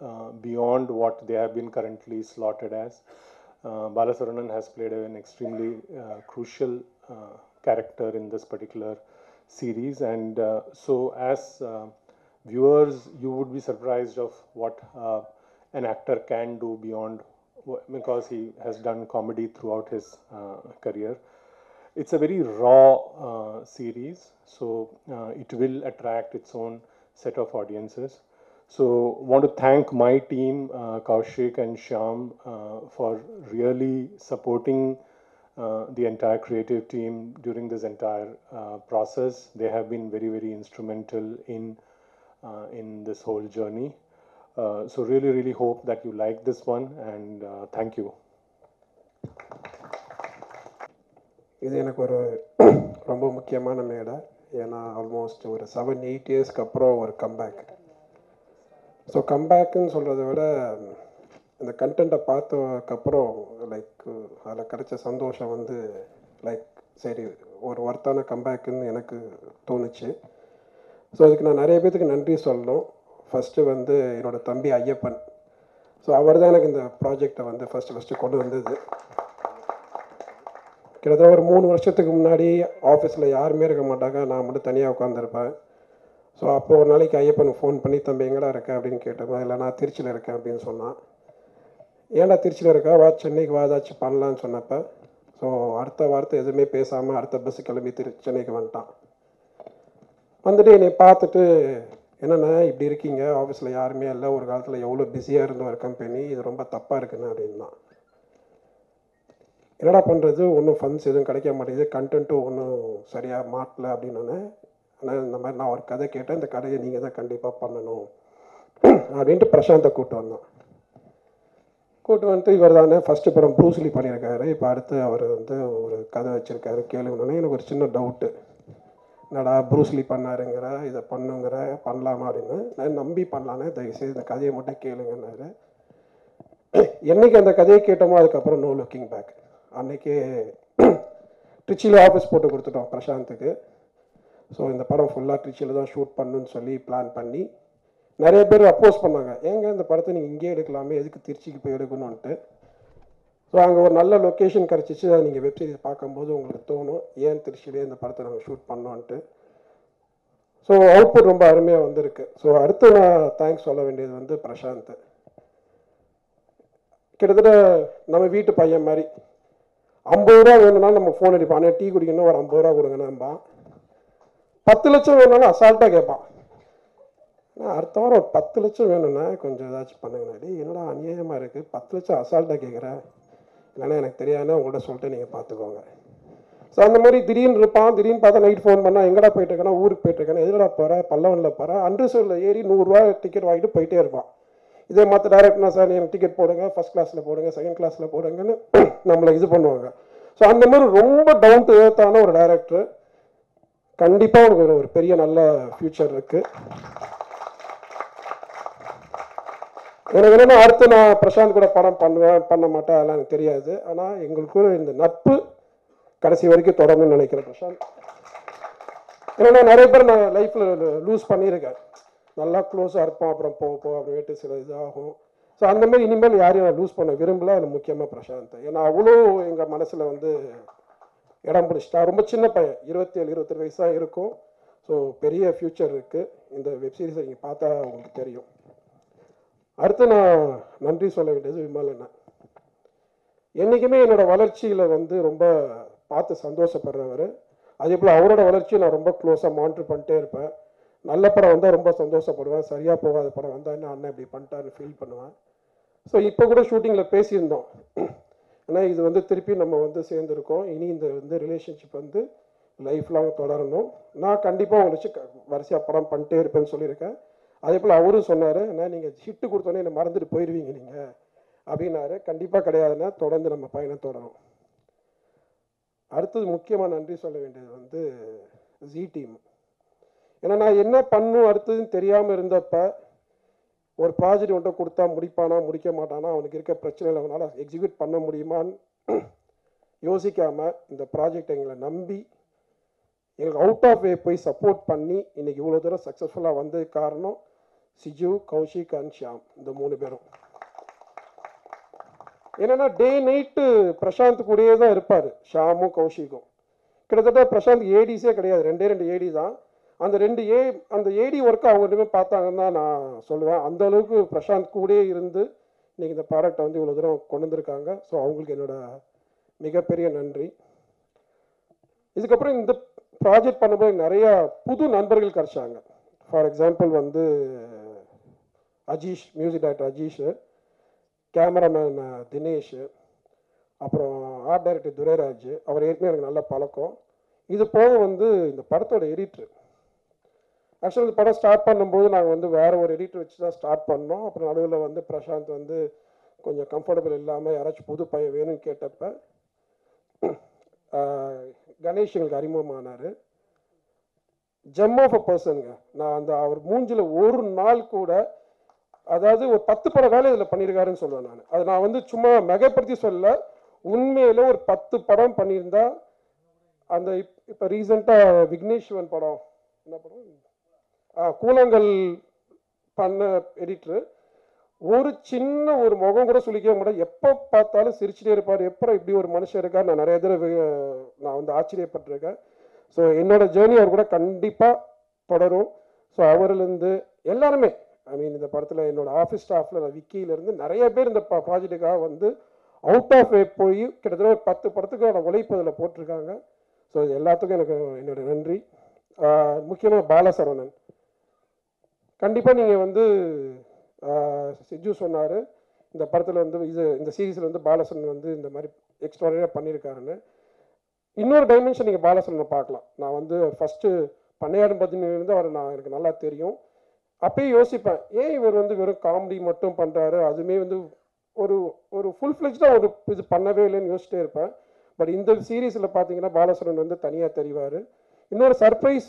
uh, beyond what they have been currently slotted as. Uh, Balasubramanian has played an extremely uh, crucial uh, character in this particular series, and uh, so as uh, viewers, you would be surprised of what uh, an actor can do beyond, because he has done comedy throughout his uh, career. It's a very raw uh, series, so uh, it will attract its own set of audiences. So want to thank my team, uh, Kaushik and Shyam, uh, for really supporting uh, the entire creative team during this entire uh, process. They have been very, very instrumental in uh, in this whole journey. Uh, so really, really hope that you like this one, and uh, thank you. இது எனக்கு ஒரு ரொம்ப முக்கியமான மேடை. ஏன்னா almost ஒரு seven eight இயர்ஸ்க்கு அப்புறம் ஒரு கம்பேக். ஸோ கம்பேக்குன்னு சொல்கிறத விட இந்த கண்டென்ட்டை பார்த்ததுக்கப்புறம் லைக் அதில் கிடைச்ச சந்தோஷம் வந்து லைக் சரி ஒரு ஒர்த்தான கம்பேக்குன்னு எனக்கு தோணுச்சு. ஸோ அதுக்கு நான் நிறைய பேத்துக்கு நன்றி சொல்லணும். ஃபஸ்ட்டு வந்து என்னோடய தம்பி ஐயப்பன். ஸோ அவர் தான் எனக்கு இந்த ப்ராஜெக்டை வந்து ஃபஸ்ட்டு ஃபஸ்ட்டு கொண்டு வந்தது. கிட்டத்தட்ட ஒரு மூணு வருஷத்துக்கு முன்னாடி ஆஃபீஸில் யாருமே இருக்க மாட்டாங்க, நான் மட்டும் தனியாக உட்காந்துருப்பேன். ஸோ அப்போது ஒரு நாளைக்கு ஐயப்பனுக்கு ஃபோன் பண்ணி, தம்பி எங்கடா இருக்க அப்படின்னு கேட்டப்போ, இல்லை நான் திருச்சியில் இருக்கேன் அப்படின்னு சொன்னான். ஏன்டா திருச்சியில் இருக்கா, வா சென்னைக்கு வா ஏதாச்சும் பண்ணலான்னு சொன்னப்போ, ஸோ அடுத்த வார்த்தை எதுவுமே பேசாமல் அடுத்த பஸ்ஸு கிளம்பி திரு சென்னைக்கு வந்துட்டான். வந்துட்டு என்னை பார்த்துட்டு, என்னென்ன இப்படி இருக்கீங்க, ஆஃபீஸில் யாருமே இல்லை, ஒரு காலத்தில் எவ்வளோ பிஸியாக இருந்த ஒரு கம்பெனி, இது ரொம்ப தப்பாக இருக்குன்னு அப்படின்னா. என்னடா பண்ணுறது, ஒன்றும் ஃபண்ட்ஸ் எதுவும் கிடைக்க மாட்டேங்குது, கண்டென்ட்டும் ஒன்றும் சரியாக மாட்டல அப்படின்னு. ஆனால் இந்த மாதிரி நான் ஒரு கதை கேட்டேன், இந்த கதையை நீங்கள் தான் கண்டிப்பாக பண்ணணும் அப்படின்ட்டு பிரசாந்தை கூப்பிட்டு வந்தோம். கூப்பிட்டு வந்துட்டு இவர் தானே ஃபஸ்ட்டு படம் ப்ரூஸ்லி பண்ணியிருக்காரு, இப்போ அடுத்து அவர் வந்து ஒரு கதை வச்சுருக்காரு கேளுங்கன்னு. எனக்கு ஒரு சின்ன டவுட்டு, என்னடா ப்ரூஸ்லி பண்ணாருங்கிற, இதை பண்ணுங்கிற, பண்ணலாமா அப்படின்னு. நான் நம்பி பண்ணலானே, தயவுசெய்து இந்த கதையை மட்டும் கேளுங்கன்னாரு. என்றைக்கு அந்த கதையை கேட்டோமோ அதுக்கப்புறம் நோ லுக்கிங் பேக். அன்றைக்கி ட்ரிச்சியில் ஆஃபீஸ் போட்டு கொடுத்துட்டோம் பிரசாந்துக்கு. ஸோ இந்த படம் ஃபுல்லாக ட்ரிச்சியில் தான் ஷூட் பண்ணுன்னு சொல்லி பிளான் பண்ணி நிறைய பேர் அப்போஸ் பண்ணாங்க, ஏங்க இந்த படத்தை நீங்கள் இங்கேயே எடுக்கலாமே, எதுக்கு திருச்சிக்கு போய் எடுக்கணுன்ட்டு. ஸோ அங்கே ஒரு நல்ல லொக்கேஷன் கிடச்சிச்சு. அதை நீங்கள் வெப்சீரிஸ் பார்க்கும்போது உங்களுக்கு தோணும், ஏன் திருச்சியிலே இந்த படத்தை நாங்கள் ஷூட் பண்ணோன்ட்டு. ஸோ அவுட்புட் ரொம்ப அருமையாக வந்திருக்கு. ஸோ அடுத்து நான் தேங்க்ஸ் சொல்ல வேண்டியது வந்து பிரசாந்த். கிட்டத்தட்ட நம்ம வீட்டு பையன் மாதிரி, ஐம்பது ரூபா வேணும்னாலும் நம்ம ஃபோன் அடிப்பான், ஆனால் டீ குடிக்கணும் ஒரு ஐம்பது ரூபா கொடுங்கண்ணாம்பான். பத்து லட்சம் வேணும்னாலும் அசால்ட்டாக கேட்பான். ஆனால் அடுத்த வாரம் ஒரு பத்து லட்சம் வேணும்னா கொஞ்சம் ஏதாச்சும் பண்ணுங்கண்ணாடி, என்னடா அநியாயமாக இருக்குது, பத்து லட்சம் அசால்ட்டாக கேட்குறேன், இல்லைன்னா எனக்கு தெரியாதுன்னு உங்கள்கிட்ட சொல்லிட்டு நீங்கள் பார்த்துக்கோங்க. ஸோ அந்த மாதிரி திடீர்னு இருப்பான். திடீர்னு பார்த்தா நைட் ஃபோன் பண்ணால் எங்கடா போயிட்டு இருக்கேன்னா, ஊருக்கு போயிட்டு இருக்கேன்னா, எதுடா போகிறேன், பல்லவனில் போகிறேன், அண்டர்சூரில் ஏறி நூறுரூவா டிக்கெட் வாங்கிட்டு போயிட்டே இருப்பான். இதே மற்ற டேரக்டர்னா, சார் எனக்கு டிக்கெட் போடுங்க, ஃபஸ்ட் கிளாஸில் போடுங்க, செகண்ட் கிளாஸில் போடுங்கன்னு நம்மளை இது பண்ணுவாங்க. ஸோ அந்த மாதிரி ரொம்ப டவுன் டு ஏர்த்தான ஒரு டேரக்டர். கண்டிப்பாக உங்களுக்கு ஒரு பெரிய நல்ல ஃப்யூச்சர் இருக்குது. எனக்கு என்னென்னா, அடுத்து நான் பிரசாந்த் கூட படம் பண்ணுவேன் பண்ண மாட்டேன் அதெல்லாம் எனக்கு தெரியாது. ஆனால் எங்களுக்கு இந்த நட்பு கடைசி வரைக்கும் தொடரணும்னு நினைக்கிறேன் பிரசாந்த். ஏன்னா நிறைய பேர் நான் லைஃப்பில் லூஸ் பண்ணியிருக்கேன், நல்லா க்ளோஸாக இருப்போம், அப்புறம் போக போக அப்படின்ட்டு சில இதாகும். ஸோ அந்த மாதிரி இனிமேல் யாரையும் நான் லூஸ் பண்ண விரும்பல. அது முக்கியமாக பிரசாந்த், ஏன்னா அவ்வளோ எங்கள் மனசில் வந்து இடம் பிடிச்சிட்டா. ரொம்ப சின்ன பையன், இருபத்தி ஏழு இருபத்தெட்டு வயசு தான் இருக்கும். ஸோ பெரிய ஃப்யூச்சர் இருக்குது. இந்த வெப்சீரிஸை நீங்கள் பார்த்தா உங்களுக்கு தெரியும். அடுத்து நான் நன்றி சொல்ல வேண்டியது விமல் அண்ணா. என்றைக்குமே என்னோடய வளர்ச்சியில் வந்து ரொம்ப பார்த்து சந்தோஷப்படுறவர். அதே போல் அவரோட வளர்ச்சியை நான் ரொம்ப க்ளோஸாக மானிட்டர் பண்ணிட்டே இருப்பேன். நல்ல படம் வந்தால் ரொம்ப சந்தோஷப்படுவேன், சரியாக போகாத படம் வந்தால் என்ன அண்ணன் இப்படி பண்ணிட்டான்னு ஃபீல் பண்ணுவேன். ஸோ இப்போ கூட ஷூட்டிங்கில் பேசியிருந்தோம், ஏன்னா இது வந்து திருப்பி நம்ம வந்து சேர்ந்துருக்கோம், இனி இந்த வந்து ரிலேஷன்ஷிப் வந்து லைஃப் லாங் தொடரணும். நான் கண்டிப்பாக உங்களுக்கு வரிசையாக படம் பண்ணிட்டே இருப்பேன்னு சொல்லியிருக்கேன். அதே போல் அவரும் சொன்னார், ஏன்னா நீங்கள் ஹிட்டு கொடுத்தோன்னே என்னை மறந்துட்டு போயிடுவீங்க நீங்கள் அப்படின்னாரு. கண்டிப்பாக கிடையாதுன்னா தொடர்ந்து நம்ம பயணம் தொடரும். அடுத்தது முக்கியமாக நன்றி சொல்ல வேண்டியது வந்து ஜி டீம். ஏன்னா நான் என்ன பண்ணும் அடுத்ததுன்னு தெரியாமல் இருந்தப்ப ஒரு ப்ராஜெக்ட் ஒன்றை கொடுத்தா முடிப்பானா முடிக்க மாட்டானா, அவனுக்கு இருக்க பிரச்சனையில் அவனால் எக்ஸிக்யூட் பண்ண முடியுமான்னு யோசிக்காமல் இந்த ப்ராஜெக்ட் எங்களை நம்பி எங்களுக்கு அவுட் ஆஃப் வே போய் சப்போர்ட் பண்ணி இன்றைக்கி இவ்வளோ தூரம் சக்ஸஸ்ஃபுல்லாக வந்தது காரணம் சிஜு, கௌஷிக் அண்ட் ஷியாம், இந்த மூணு பேரும். என்னென்னா டே நைட்டு பிரசாந்த் கூடயே தான் இருப்பார், ஷியாமும் கௌஷிக்கும். கிட்டத்தட்ட பிரசாந்த் ஏடிஸே கிடையாது, ரெண்டே ரெண்டு ஏடி தான். அந்த ரெண்டு ஏ அந்த ஏடி ஒர்க்கு அவங்க ரெண்டுமே பார்த்தாங்கன்னு தான் நான் சொல்லுவேன். அந்த அளவுக்கு பிரசாந்த் கூடயே இருந்து இன்றைக்கி இந்த ப்ராடக்டை வந்து இவ்வளோ தூரம் கொண்டு வந்திருக்காங்க. ஸோ அவங்களுக்கு என்னோட மிகப்பெரிய நன்றி. இதுக்கப்புறம் இந்த ப்ராஜெக்ட் பண்ணும்போது நிறையா புது நண்பர்கள் கிடைச்சாங்க. ஃபார் எக்ஸாம்பிள் வந்து Ajeesh, music director Ajeesh, cameraman Dinesh, அப்புறம் ஆர்ட் டைரக்டர் துரைராஜ், அவர் ஏற்கனவே எனக்கு நல்ல பழக்கம். இது போக வந்து இந்த படத்தோட எடிட்ரு. ஆக்சுவலாக இந்த படம் ஸ்டார்ட் பண்ணும்போது நாங்கள் வந்து வேறு ஒரு எடிட்டர் வச்சு தான் ஸ்டார்ட் பண்ணோம். அப்புறம் நடுவில் வந்து பிரசாந்த் வந்து கொஞ்சம் கம்ஃபர்டபுள் இல்லாமல் யாராச்சும் புது பையன் வேணும்னு கேட்டப்ப கணேஷ் எங்களுக்கு அறிமுகமானார். ஜெம் ஆஃப் அ பர்சனுங்க. நான் அந்த அவர் மூஞ்சில் ஒரு நாள் கூட, அதாவது ஒரு பத்து படம் வேலை இதில் பண்ணியிருக்காருன்னு சொல்லுவேன் நான். அது நான் வந்து சும்மா மிகப்படுத்தி சொல்ல, உண்மையில் ஒரு பத்து படம் பண்ணியிருந்தா, அந்த இப் இப்போ ரீசெண்டாக விக்னேஸ்வரன் படம், என்ன படம், கூலங்கள் பண்ண எடிட்ரு, ஒரு சின்ன ஒரு முகம் கூட சொல்லிக்கவே முடியாது. எப்போ பார்த்தாலும் சிரிச்சுட்டே இருப்பார். எப்போ இப்படி ஒரு மனுஷன் இருக்கார், நான் நிறைய தடவை நான் வந்து ஆச்சரியப்பட்டிருக்கேன். ஸோ என்னோட ஜேர்னி அவர் கூட கண்டிப்பாக தொடரும். ஸோ அவர்லேருந்து எல்லாருமே, ஐ மீன் இந்த படத்தில் என்னோட ஆஃபீஸ் ஸ்டாஃபில் விக்கியிலேருந்து நிறைய பேர் இந்த ப்ராஜெக்டுக்காக வந்து அவுட் ஆஃப் வே போய் கிட்டத்தட்ட ஒரு பத்து படத்துக்கான உழைப்பு அதில் போட்டிருக்காங்க. ஸோ இது எல்லாத்துக்கும் எனக்கு என்னோட நன்றி. முக்கியமாக பாலசரவணன், கண்டிப்பாக நீங்கள் வந்து சிஜு சொன்னார் இந்த படத்தில் வந்து இது இந்த சீரீஸில் வந்து பாலசரவணன் வந்து இந்த மாதிரி எக்ஸ்ட்ராடினரியாக பண்ணியிருக்காருன்னு. இன்னொரு டைமென்ஷன் நீங்கள் பாலசரவணனை பார்க்கலாம். நான் வந்து ஃபஸ்ட்டு பண்ணையாடும் பதினிலிருந்து அவர் நான் எனக்கு நல்லா தெரியும். அப்பயே யோசிப்பேன், ஏன் இவர் வந்து வெறும் காமெடி மட்டும் பண்ணுறாரு, அதுவுமே வந்து ஒரு ஒரு ஃபுல் ஃப்ளெஜ்டாக ஒரு இது பண்ணவே இல்லைன்னு யோசிச்சிட்டே இருப்பேன். பட் இந்த சீரீஸில் பார்த்தீங்கன்னா பாலசரவணன் வந்து தனியாக தெரிவார். இன்னொரு சர்ப்ரைஸ்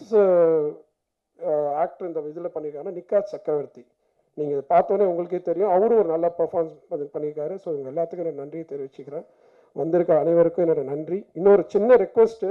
ஆக்டர் இந்த இதில் பண்ணியிருக்காங்கன்னா நிக்காத் சக்கரவர்த்தி. நீங்கள் இதை பார்த்தோன்னே உங்களுக்கே தெரியும், அவரும் ஒரு நல்ல பர்ஃபார்மன்ஸ் பண்ணியிருக்காரு. ஸோ இவங்க எல்லாத்துக்கும் நான் நன்றியை தெரிவிச்சுக்கிறேன். வந்திருக்க அனைவருக்கும் என்னோட நன்றி. இன்னொரு சின்ன ரெக்வஸ்ட்டு,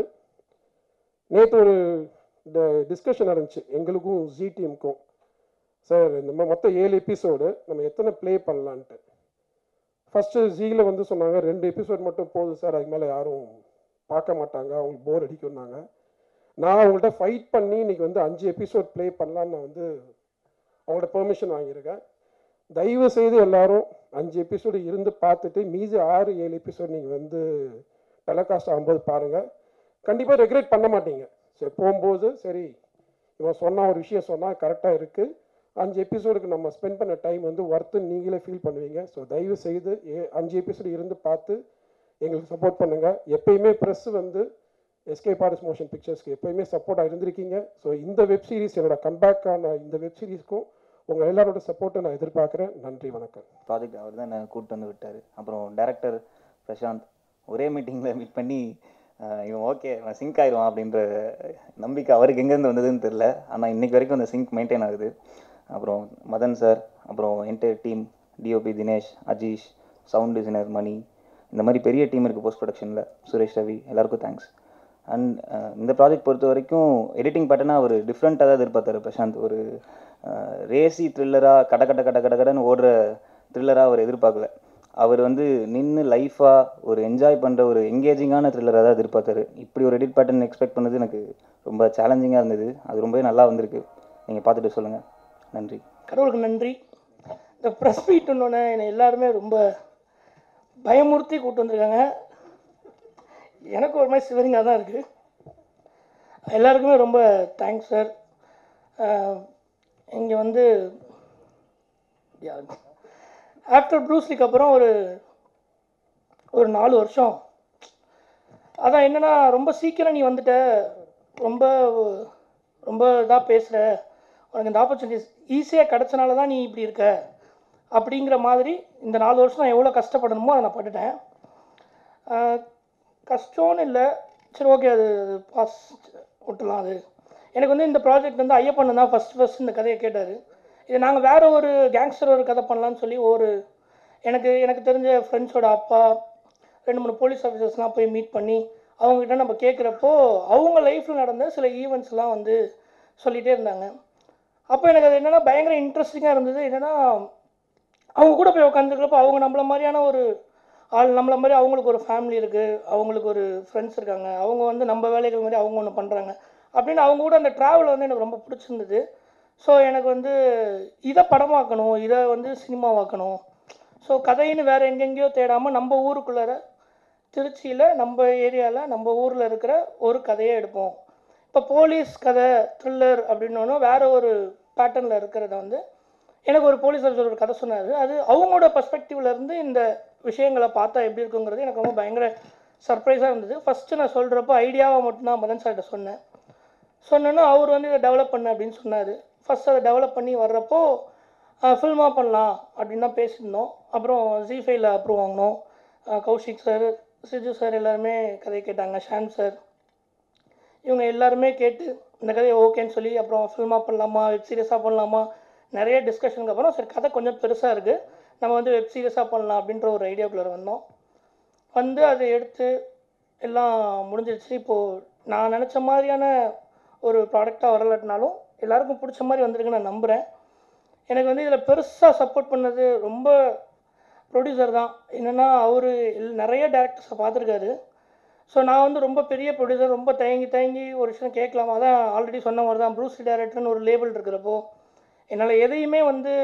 நேற்று ஒரு இந்த டிஸ்கஷன் நடந்துச்சு எங்களுக்கும் ஜி டீமுக்கும். சார் இந்த மாதிரி மொத்தம் ஏழு எபிசோடு நம்ம எத்தனை ப்ளே பண்ணலான்ட்டு. ஃபஸ்ட்டு ஜியில் வந்து சொன்னாங்க ரெண்டு எபிசோட் மட்டும் போதும் சார், அதுக்கு மேலே யாரும் பார்க்க மாட்டாங்க, அவங்களுக்கு போர் அடிக்கும்னாங்க. நான் அவங்கள்ட்ட ஃபைட் பண்ணி இன்றைக்கி வந்து அஞ்சு எபிசோட் ப்ளே பண்ணலான்னு நான் வந்து அவங்கள்ட்ட பெர்மிஷன் வாங்கியிருக்கேன். தயவு செய்து எல்லோரும் அஞ்சு எபிசோடு இருந்து பார்த்துட்டு மீதி ஆறு ஏழு எபிசோட் நீங்கள் வந்து டெலகாஸ்ட் ஆகும்போது பாருங்கள். கண்டிப்பாக ரெக்ரெட் பண்ண மாட்டீங்க. சரி போகும்போது சரி இவன் சொன்ன ஒரு விஷயம் சொன்னால் கரெக்டாக இருக்குது, அஞ்சு எபிசோடுக்கு நம்ம ஸ்பெண்ட் பண்ண டைம் வந்து ஒர்த்துன்னு நீங்களே ஃபீல் பண்ணுவீங்க. ஸோ தயவு செய்து ஏ அஞ்சு எபிசோடு இருந்து பார்த்து எங்களுக்கு சப்போர்ட் பண்ணுங்கள். எப்பயுமே ப்ரெஸ் வந்து எஸ்கே ஆர்டிஸ்ட் மோஷன் பிக்சர்ஸ்க்கு எப்போயுமே சப்போர்ட்டாக இருந்திருக்கீங்க. ஸோ இந்த வெப் சீரிஸ் என்னோட கம்பேக்கான இந்த வெப் சீரிஸ்க்கும் உங்கள் எல்லாரோட சப்போர்ட்டை நான் எதிர்பார்க்குறேன். நன்றி, வணக்கம். ப்ராஜெக்ட் அவர் தான் என்னை கூப்பிட்டு வந்து விட்டார். அப்புறம் டேரக்டர் பிரசாந்த் ஒரே மீட்டிங்கில் மீட் பண்ணி இவன் ஓகே நான் சிங்க் ஆயிடுவான் அப்படின்ற நம்பிக்கை அவருக்கு எங்கேருந்து வந்ததுன்னு தெரில. ஆனால் இன்றைக்கி வரைக்கும் அந்த சிங்க் மெயின்டைன் ஆகுது. அப்புறம் மதன் சார், அப்புறம் entire team, DOP Dinesh, Ajeesh, sound designer Mani, இந்த மாதிரி பெரிய டீம் இருக்குது போஸ்ட் ப்ரொடக்ஷனில், சுரேஷ் ரவி, எல்லாருக்கும் தேங்க்ஸ். அண்ட் இந்த ப்ராஜெக்ட் பொறுத்த வரைக்கும் எடிட்டிங் பேட்டர்னாக ஒரு டிஃப்ரெண்ட்டாக தான் எதிர்பார்த்தாரு பிரசாந்த். ஒரு ரேசி த்ரில்லராக கட கட கட கட கடன்னு ஓடுற த்ரில்லராக அவர் எதிர்பார்க்கல. அவர் வந்து நின்று லைஃபாக ஒரு என்ஜாய் பண்ணுற ஒரு எங்கேஜிங்கான த்ரில்லராக தான் எதிர்பார்த்தாரு. இப்படி ஒரு எடிட் பேட்டர்ன் எக்ஸ்பெக்ட் பண்ணது எனக்கு ரொம்ப சேலஞ்சிங்காக இருந்தது. அது ரொம்பவே நல்லா வந்திருக்கு. நீங்கள் பார்த்துட்டு சொல்லுங்கள். நன்றி. கடவுளுக்கு நன்றி. இந்த ப்ரெஸ் மீட்டுன்னொன்னே என்னை எல்லாருமே ரொம்ப பயமுறுத்தி கூப்பிட்டு வந்திருக்காங்க. எனக்கு ஒரு மாதிரி சிவரிங்காக தான் இருக்குது. எல்லாருக்குமே ரொம்ப தேங்க்ஸ் சார். இங்கே வந்து ஆஃப்டர் ப்ரூஸ்லிக்கு அப்புறம் ஒரு ஒரு நாலு வருஷம் அதான் என்னென்னா ரொம்ப சீக்கிரம் நீ வந்துட்ட, ரொம்ப ரொம்ப இதாக பேசுகிற, உனக்கு இந்த ஆப்பர்ச்சுனிட்டிஸ் ஈஸியாக கிடச்சனால தான் நீ இப்படி இருக்க அப்படிங்கிற மாதிரி இந்த நாலு வருஷம் நான் எவ்வளோ கஷ்டப்படணுமோ அதை நான் பட்டுட்டேன். கஷ்டம்னு இல்லை, சரி ஓகே அது பாஸ் விட்டுலாம். அது எனக்கு வந்து இந்த ப்ராஜெக்ட் வந்து ஐயப்பன் தான் ஃபஸ்ட் ஃபஸ்ட் இந்த கதையை கேட்டார். இது நாங்கள் வேறு ஒரு கேங்ஸ்டர் ஒரு கதை பண்ணலான்னு சொல்லி ஒரு எனக்கு எனக்கு தெரிஞ்ச ஃப்ரெண்ட்ஸோட அப்பா ரெண்டு மூணு போலீஸ் ஆஃபீஸர்ஸ்லாம் போய் மீட் பண்ணி அவங்ககிட்ட நம்ம கேட்குறப்போ அவங்க லைஃப்பில் நடந்த சில ஈவெண்ட்ஸ்லாம் வந்து சொல்லிகிட்டே இருந்தாங்க. அப்போ எனக்கு அது என்னென்னா பயங்கர இன்ட்ரெஸ்டிங்காக இருந்தது. என்னென்னா அவங்க கூட போய் உட்காந்துருக்கிறப்போ அவங்க நம்மள மாதிரியான ஒரு ஆள், நம்மள மாதிரி அவங்களுக்கு ஒரு ஃபேமிலி இருக்குது, அவங்களுக்கு ஒரு ஃப்ரெண்ட்ஸ் இருக்காங்க, அவங்க வந்து நம்ம வேலைகள் மாதிரி அவங்க ஒன்று பண்ணுறாங்க அப்படின்னு அவங்க கூட அந்த ட்ராவல் வந்து எனக்கு ரொம்ப பிடிச்சிருந்தது. ஸோ எனக்கு வந்து இதை படமாக்கணும், இதை வந்து சினிமாவாக்கணும். ஸோ கதைன்னு வேறு எங்கெங்கேயோ தேடாமல் நம்ம ஊருக்குள்ளார திருச்சியில் நம்ம ஏரியாவில் நம்ம ஊரில் இருக்கிற ஒரு கதையை எடுப்போம். இப்போ போலீஸ் கதை த்ரில்லர் அப்படின்னோன்னா வேறு ஒரு பேட்டர்னில் இருக்கிறத வந்து எனக்கு ஒரு போலீஸ் ஆஃபீஸர் ஒரு கதை சொன்னார். அது அவங்களோட பர்ஸ்பெக்டிவ்லேருந்து இந்த விஷயங்களை பார்த்தா எப்படி இருக்குங்கிறது எனக்கு ரொம்ப பயங்கர சர்ப்ரைஸாக இருந்தது. ஃபஸ்ட்டு நான் சொல்கிறப்போ ஐடியாவை மட்டும்தான் மதன் சார்கிட்ட சொன்னேன். சொன்னேன்னா அவர் வந்து இதை டெவலப் பண்ண அப்படின்னு சொன்னார். ஃபஸ்ட் அதை டெவலப் பண்ணி வர்றப்போ ஃபில்மாக பண்ணலாம் அப்படின்னு தான் பேசியிருந்தோம். அப்புறம் ஜி ஃபைவ்ல அப்ரூவ் வாங்கினோம். கௌஷிக் சார், சிஜு சார் எல்லாருமே கதை கேட்டாங்க, ஷாம் சார், இவங்க எல்லாருமே கேட்டு இந்த கதையை ஓகேன்னு சொல்லி அப்புறம் ஃபில்மாக பண்ணலாமா வெப் சீரியஸாக பண்ணலாமா நிறைய டிஸ்கஷனுக்கு அப்புறம் சரி கதை கொஞ்சம் பெருசாக இருக்குது, நம்ம வந்து வெப் சீரியஸாக பண்ணலாம் அப்படின்ற ஒரு ஐடியாக்குள்ளே வந்தோம். வந்து அதை எடுத்து எல்லாம் முடிஞ்சிடுச்சு. இப்போது நான் நினச்ச மாதிரியான ஒரு ப்ராடக்டாக வரலாட்டினாலும் எல்லாருக்கும் பிடிச்ச மாதிரி வந்திருக்குன்னு நான் நம்புகிறேன். எனக்கு வந்து இதில் பெருசாக சப்போர்ட் பண்ணது ரொம்ப ப்ரொடியூசர் தான். என்னென்னா அவர் நிறைய டேரக்டர்ஸை பார்த்துருக்காரு. ஸோ நான் வந்து ரொம்ப பெரிய ப்ரொடியூசர், ரொம்ப தயங்கி தயங்கி ஒரு விஷயம் கேட்கலாமா, அதான் ஆல்ரெடி சொன்ன மாதிரி தான் ப்ரூஸ் டேரக்டர்னு ஒரு லேபிள் இருக்கிறப்போ என்னால் எதையுமே வந்து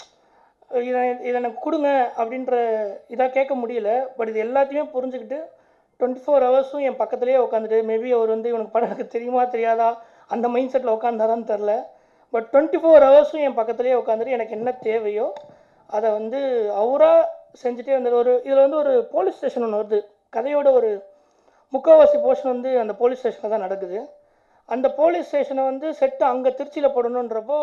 இதை இதை எனக்கு கொடுங்க அப்படின்ற இதாக கேட்க முடியல. பட் இது எல்லாத்தையுமே புரிஞ்சுக்கிட்டு டுவெண்ட்டி ஃபோர் ஹவர்ஸும் என் பக்கத்துலேயே உட்காந்துட்டு, மேபி அவர் வந்து இவனுக்கு படம் எனக்கு தெரியுமா தெரியாதா அந்த மைண்ட் செட்டில் உட்காந்தாரான்னு தெரில, பட் டுவெண்ட்டி ஃபோர் ஹவர்ஸும் என் பக்கத்துலேயே உட்காந்துட்டு எனக்கு என்ன தேவையோ அதை வந்து அவராக செஞ்சுட்டே வந்தார். ஒரு இதில் வந்து ஒரு போலீஸ் ஸ்டேஷன் ஒன்று வருது, கதையோட ஒரு முக்கால்வாசி போர்ஷன் வந்து அந்த போலீஸ் ஸ்டேஷனில் தான் நடக்குது. அந்த போலீஸ் ஸ்டேஷனை வந்து செட்டு அங்கே திருச்சியில் போடணுன்றப்போ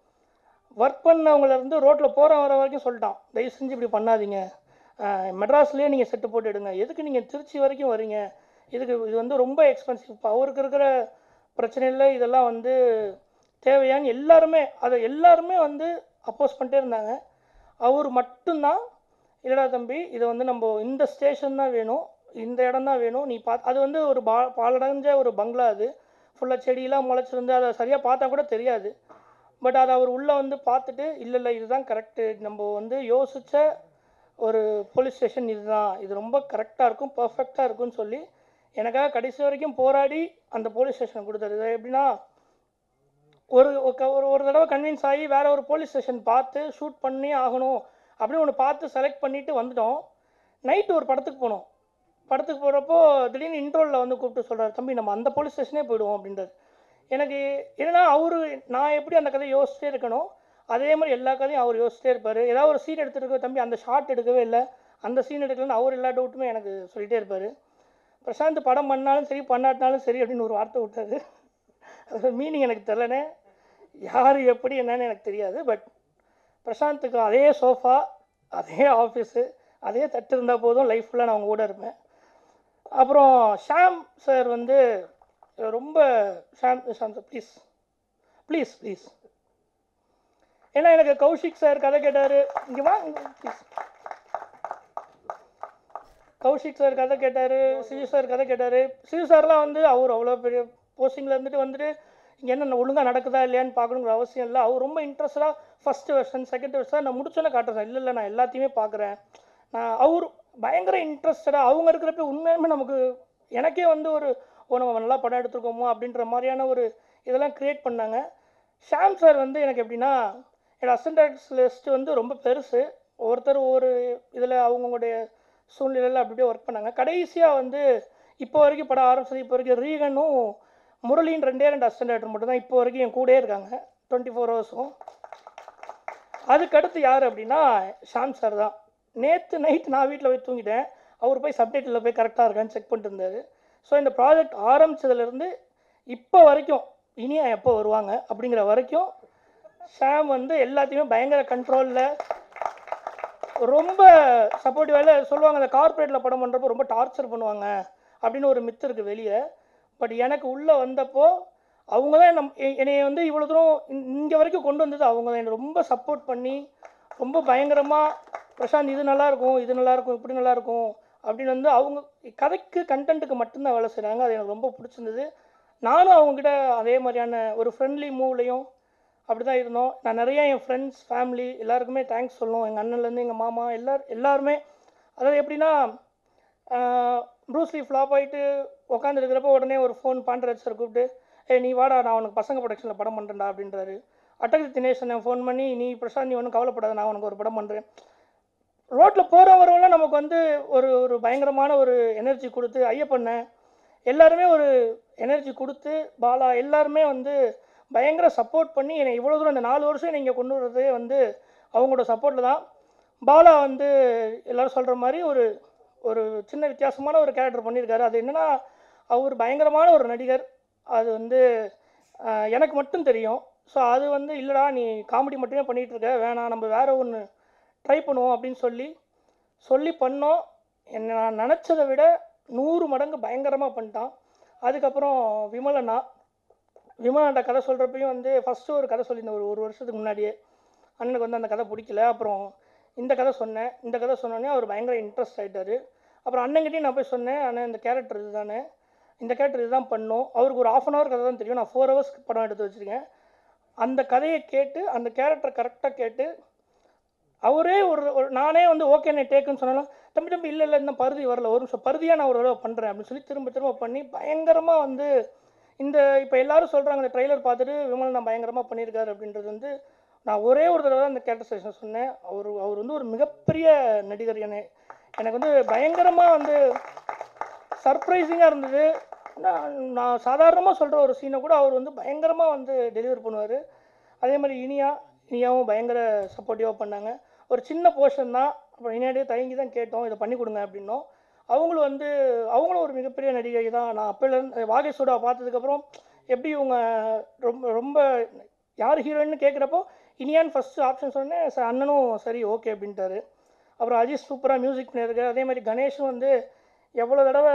ஒர்க் பண்ணவங்கலேருந்து ரோட்டில் போகிற வர வரைக்கும் சொல்லிட்டான், தயவு செஞ்சு இப்படி பண்ணாதீங்க, மெட்ராஸ்லேயே நீங்கள் செட்டு போட்டு எடுங்க, எதுக்கு நீங்கள் திருச்சி வரைக்கும் வரீங்க, இதுக்கு இது வந்து ரொம்ப எக்ஸ்பென்சிவ், இப்போ அவருக்கு இருக்கிற பிரச்சனையில் இதெல்லாம் வந்து தேவையான்னு எல்லாருமே அதை எல்லாருமே வந்து அப்போஸ் பண்ணிட்டே இருந்தாங்க. அவர் மட்டும்தான் இல்லடா தம்பி, இதை வந்து நம்ம இந்த ஸ்டேஷன் தான் வேணும், இந்த இடம் தான் வேணும், நீ பார்த்து அது வந்து ஒரு பா பாலடைஞ்ச ஒரு பங்களா, அது ஃபுல்லாக செடியெலாம் முளைச்சிருந்து அதை சரியாக பார்த்தா கூட தெரியாது. பட் அதை அவர் உள்ளே வந்து பார்த்துட்டு இல்லை இல்லை இதுதான் கரெக்டு, நம்ம வந்து யோசித்த ஒரு போலீஸ் ஸ்டேஷன் இதுதான், இது ரொம்ப கரெக்டாக இருக்கும், பர்ஃபெக்டாக இருக்கும்னு சொல்லி எனக்காக கடைசி வரைக்கும் போராடி அந்த போலீஸ் ஸ்டேஷன் கொடுத்தாரு. இது எப்படின்னா ஒரு ஒரு ஒரு தடவை கன்வின்ஸ் ஆகி வேறு ஒரு போலீஸ் ஸ்டேஷன் பார்த்து ஷூட் பண்ணி ஆகணும் அப்படின்னு ஒன்று பார்த்து செலக்ட் பண்ணிவிட்டு வந்துட்டோம். நைட்டு ஒரு படத்துக்கு போனோம். படத்துக்கு போகிறப்போ திடீர்னு இன்ட்ரோலில் வந்து கூப்பிட்டு சொல்கிறார், தம்பி நம்ம அந்த போலீஸ் ஸ்டேஷனே போயிடுவோம் அப்படின்றார். எனக்கு என்னென்னா அவர் நான் எப்படி அந்த கதையை யோசிச்சிட்டே இருக்கணும் அதே மாதிரி எல்லா கதையும் அவர் யோசிச்சிட்டே இருப்பார். ஏதாவது ஒரு சீன் எடுத்துருக்க, தம்பி அந்த ஷாட் எடுக்கவே இல்லை, அந்த சீன் எடுக்கலன்னு அவர் எல்லா டவுட்டுமே எனக்கு சொல்லிகிட்டே இருப்பார். பிரசாந்த் படம் பண்ணாலும் சரி பண்ணாட்டினாலும் சரி அப்படின்னு ஒரு வார்த்தை விட்டார். அது மீனிங் எனக்கு தெரிலனே, யார் எப்படி என்னன்னு எனக்கு தெரியாது. பட் பிரசாந்துக்கு அதே சோஃபா, அதே ஆஃபீஸு, அதே தட்டு இருந்தால் போதும், லைஃப் ஃபுல்லாக நான் அவங்க கூட இருப்பேன். அப்புறம் ஷாம் சார் வந்து ரொம்ப Sham Sham sir please please please ஏன்னா எனக்கு கௌஷிக் சார் கதை கேட்டார், இங்கே வா ப்ளீஸ், கௌஷிக் சார் கதை கேட்டார், சிஜு சார் கதை கேட்டார். சிஜு சார்லாம் வந்து அவர் அவ்வளோ பெரிய போஸ்டிங்கில் இருந்துட்டு வந்துட்டு இங்கே என்ன ஒழுங்காக நடக்குதா இல்லையான்னு பார்க்கணுங்கிற அவசியம் இல்லை. அவர் ரொம்ப இன்ட்ரெஸ்டாக ஃபஸ்ட்டு வெர்ஷன் செகண்ட் வெர்ஷன் நான் முடிச்சோன்னே காட்டுறேன், இல்லை இல்லை நான் எல்லாத்தையுமே பார்க்குறேன். நான் அவர் பயங்கர இன்ட்ரெஸ்டடாக அவங்க இருக்கிறப்ப உண்மையுமே நமக்கு எனக்கே வந்து ஒரு ஓ நம்ம நல்லா படம் எடுத்துருக்கோமோ அப்படின்ற மாதிரியான ஒரு இதெல்லாம் க்ரியேட் பண்ணாங்க. ஷாம் சார் வந்து எனக்கு எப்படின்னா என்னோடய அசிஸ்டன்ட் லிஸ்ட்டு வந்து ரொம்ப பெருசு, ஒவ்வொருத்தர் ஒவ்வொரு இதில் அவங்களுடைய சூழ்நிலையில் அப்படி அப்படியே ஒர்க் பண்ணாங்க. கடைசியாக வந்து இப்போ வரைக்கும் படம் ஆரம்பிச்சது இப்போ வரைக்கும் ரீகனும் முரளின்னு ரெண்டே ரெண்டு அசிஸ்டன்ட் டேரக்டர் மட்டும் தான் இப்போ வரைக்கும் என் கூடயே இருக்காங்க டுவெண்ட்டி ஃபோர் ஹவர்ஸும். அதுக்கடுத்து யார் அப்படின்னா ஷாம் சார் தான். நேற்று நைட் நான் வீட்டில் போய் தூங்கிட்டேன், அவர் போய் சப்டைட்டில் போய் கரெக்டாக இருக்கான்னு செக் பண்ணிட்டு இருந்தார். ஸோ இந்த ப்ராஜெக்ட் ஆரம்பித்ததுலேருந்து இப்போ வரைக்கும் இனியா எப்போ வருவாங்க அப்படிங்கிற வரைக்கும் ஷாம் வந்து எல்லாத்தையுமே பயங்கர கண்ட்ரோலில் ரொம்ப சப்போர்ட்டிவாக சொல்லுவாங்க. அந்த கார்ப்பரேட்டில் படம் பண்ணுறப்போ ரொம்ப டார்ச்சர் பண்ணுவாங்க அப்படின்னு ஒரு மித்து இருக்குது வெளியே. பட் எனக்கு உள்ளே வந்தப்போ அவங்க தான் நம் என்னை வந்து இவ்வளோ தூரம் இங்கே வரைக்கும் கொண்டு வந்தது அவங்க தான். என்னை ரொம்ப சப்போர்ட் பண்ணி ரொம்ப பயங்கரமாக பிரசாந்த் இது நல்லாயிருக்கும் இது நல்லாயிருக்கும் இப்படி நல்லாயிருக்கும் அப்படின்னு வந்து அவங்க கதைக்கு கண்டென்ட்டுக்கு மட்டும்தான் வேலை செய்கிறாங்க. அது எனக்கு ரொம்ப பிடிச்சிருந்தது. நானும் அவங்ககிட்ட அதே மாதிரியான ஒரு ஃப்ரெண்ட்லி மூவ்லையும் அப்படி தான் இருந்தோம். நான் நிறையா என் ஃப்ரெண்ட்ஸ் ஃபேமிலி எல்லாருக்குமே தேங்க்ஸ் சொல்லணும். எங்கள் அண்ணன்லேருந்து எங்கள் மாமா எல்லார் எல்லாருமே அதாவது எப்படின்னா ப்ரூஸ்லி ஃப்ளாப் ஆகிட்டு உட்காந்துருக்கிறப்ப உடனே ஒரு ஃபோன் பாண்டராஜ் சார் கூப்பிட்டு ஏ நீ வாடா நான் உனக்கு பசங்க ப்ரொடக்ஷனில் படம் பண்ணுறேன்டா அப்படின்றாரு. அட்டகத்தி தினேஷனை ஃபோன் பண்ணி நீ பிரசாந்த் நீ ஒன்றும் கவலைப்படாத நான் உனக்கு ஒரு படம் பண்ணுறேன். ரோட்டில் போகிற வரவங்களாம் நமக்கு வந்து ஒரு ஒரு பயங்கரமான ஒரு எனர்ஜி கொடுத்து ஐயப்பண்ண எல்லாருமே ஒரு எனர்ஜி கொடுத்து பாலா எல்லாருமே வந்து பயங்கர சப்போர்ட் பண்ணி என்னை இவ்வளோ தூரம் அந்த நாலு வருஷம் நீங்கள் கொண்டு வர்றதே வந்து அவங்களோட சப்போர்ட்டில் தான். பாலா வந்து எல்லோரும் சொல்கிற மாதிரி ஒரு ஒரு சின்ன வித்தியாசமான ஒரு கேரக்டர் பண்ணியிருக்காரு. அது என்னென்னா அவர் பயங்கரமான ஒரு நடிகர். அது வந்து எனக்கு மட்டும் தெரியும். ஸோ அது வந்து இல்லைடா நீ காமெடி மட்டுமே பண்ணிகிட்ருக்க வேணாம் நம்ம வேறு ஒன்று ட்ரை பண்ணுவோம் அப்படின்னு சொல்லி சொல்லி பண்ணோம். என்னை நான் நினச்சதை விட நூறு மடங்கு பயங்கரமாக பண்ணிட்டான். அதுக்கப்புறம் விமலண்ணா விமலண்ணா கதை சொல்கிறப்பையும் வந்து ஃபஸ்ட்டு ஒரு கதை சொல்லியிருந்தேன் ஒரு ஒரு வருஷத்துக்கு முன்னாடியே. அண்ணனுக்கு வந்து அந்த கதை பிடிக்கல. அப்புறம் இந்த கதை சொன்னேன். இந்த கதை சொன்னோன்னே அவர் பயங்கர இன்ட்ரெஸ்ட் ஆகிட்டார். அப்புறம் அண்ணங்கிட்டையும் நான் போய் சொன்னேன் அண்ணன் இந்த கேரக்டர் இது தானே இந்த கேரக்டர் இது தான் பண்ணோம். அவருக்கு ஒரு ஆஃப் அன் ஹவர் கதை தான் தெரியும். நான் ஃபோர் ஹவர்ஸ்க்கு படம் எடுத்து வச்சுருக்கேன். அந்த கதையை கேட்டு அந்த கேரக்டரை கரெக்டாக கேட்டு அவரே ஒரு ஒரு நானே வந்து ஓகே நான் டேக்குன்னு சொன்னாலும் தம்பி தம்பி இல்லை இல்லை இன்னும் பருதி வரல ஒரு நிமிஷம் பருதியாக நான் ஒரு தடவை பண்ணுறேன் அப்படின்னு சொல்லி திரும்ப திரும்ப பண்ணி பயங்கரமாக வந்து இந்த இப்போ எல்லோரும் சொல்கிறாங்க இந்த ட்ரெய்லர் பார்த்துட்டு விமல் நான் பயங்கரமாக பண்ணியிருக்காரு அப்படின்றது வந்து நான் ஒரே ஒரு தடவை தான் அந்த கேரக்டரைசேஷன் சொன்னேன். அவர் அவர் வந்து ஒரு மிகப்பெரிய நடிகர். என்னை எனக்கு வந்து பயங்கரமாக வந்து சர்ப்ரைசிங்காக இருந்தது. நான் நான் சாதாரணமாக சொல்கிற ஒரு சீனை கூட அவர் வந்து பயங்கரமாக வந்து டெலிவர் பண்ணுவார். அதே மாதிரி இனியா இனியாவும் பயங்கர சப்போர்ட்டிவாக பண்ணாங்க. ஒரு சின்ன போர்ஷன் தான். அப்புறம் இனியாடியே தயங்கி தான் கேட்டோம் இதை பண்ணி கொடுங்க அப்படின்னோம். அவங்களும் வந்து அவங்களும் ஒரு மிகப்பெரிய நடிகை தான். நான் அப்போலேருந்து வாகேஷோட பார்த்ததுக்கப்புறம் எப்படி இவங்க ரொம்ப ரொம்ப யார் ஹீரோயின்னு கேட்குறப்போ இனியான்னு ஃபஸ்ட்டு ஆப்ஷன் சொன்னேன். சார் அண்ணனும் சரி ஓகே அப்படின்ட்டாரு. அப்புறம் அஜித் சூப்பராக மியூசிக் பண்ணியிருக்காரு. அதே மாதிரி கணேஷும் வந்து எவ்வளோ தடவை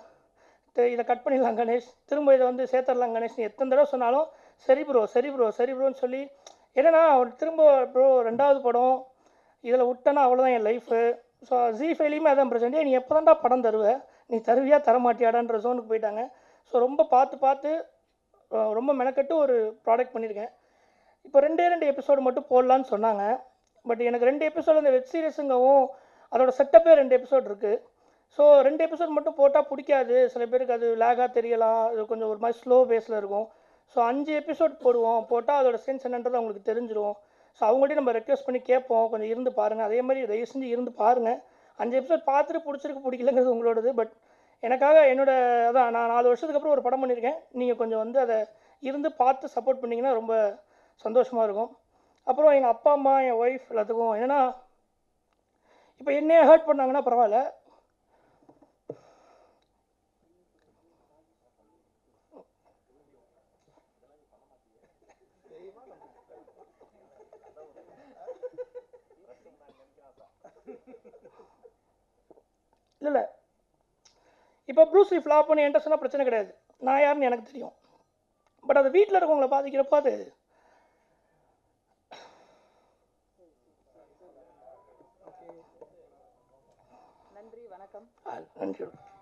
இதை கட் பண்ணிடலாம் கணேஷ் திரும்ப இதை வந்து சேர்த்துடலாம் கணேஷ் எத்தனை தடவை சொன்னாலும் சரி ப்ரோ சரி ப்ரோ சரி ப்ரோன்னு சொல்லி என்னென்னா அவர் திரும்ப ப்ரோ ரெண்டாவது படம் இதில் விட்டேன்னா அவ்வளோதான் என் லைஃபு. ஸோ ஜி ஃபைலையுமே அதான் பிரச்சனை நீ எப்போ தான்டா படம் தருவ நீ தருவியா தரமாட்டியாடான்ற ஜோனுக்கு போயிட்டாங்க. ஸோ ரொம்ப பார்த்து பார்த்து ரொம்ப மெனக்கட்டு ஒரு ப்ராடக்ட் பண்ணியிருக்கேன். இப்போ ரெண்டே ரெண்டு எபிசோடு மட்டும் போடலான்னு சொன்னாங்க. பட் எனக்கு ரெண்டு எபிசோடு அந்த வெப் சீரிஸுங்கவும் அதோட செட்டப்பே ரெண்டு எபிசோட் இருக்குது. ஸோ ரெண்டு எபிசோட் மட்டும் போட்டால் பிடிக்காது சில பேருக்கு அது லேகாக தெரியலாம். அது கொஞ்சம் ஒரு மாதிரி ஸ்லோ பேஸில் இருக்கும். ஸோ அஞ்சு எபிசோட் போடுவோம் போட்டால் அதோட சென்ஸ் என்னன்றது அவங்களுக்கு தெரிஞ்சிடும். ஸோ அவங்கள்ட்டையும் நம்ம ரெக்வெஸ்ட் பண்ணி கேட்போம் கொஞ்சம் இருந்து பாருங்கள். அதே மாதிரி தயவு செஞ்சு இருந்து பாருங்கள். அஞ்சு எபிசோட் பார்த்துட்டு பிடிச்சிருக்கு பிடிக்கலங்கிறது உங்களோடது. பட் எனக்காக என்னோட அதான் நான் நாலு வருஷத்துக்கு அப்புறம் ஒரு படம் பண்ணியிருக்கேன். நீங்கள் கொஞ்சம் வந்து அதை இருந்து பார்த்து சப்போர்ட் பண்ணிங்கன்னா ரொம்ப சந்தோஷமாக இருக்கும். அப்புறம் எங்கள் அப்பா அம்மா என் ஒய்ஃப் எல்லாத்துக்கும் என்னென்னா இப்போ என்னையே ஹர்ட் பண்ணாங்கன்னா பரவாயில்ல. இல்லை இல்லை இப்போ ப்ரூஸ்லி ஃப்ளாப் பண்ணி என்கிட்ட சொன்னால் பிரச்சனை கிடையாது. நான் யாருன்னு எனக்கு தெரியும். பட் அது வீட்டில் இருக்கவங்களை பாதிக்கிறப்போ அது நன்றி வணக்கம். நன்றி.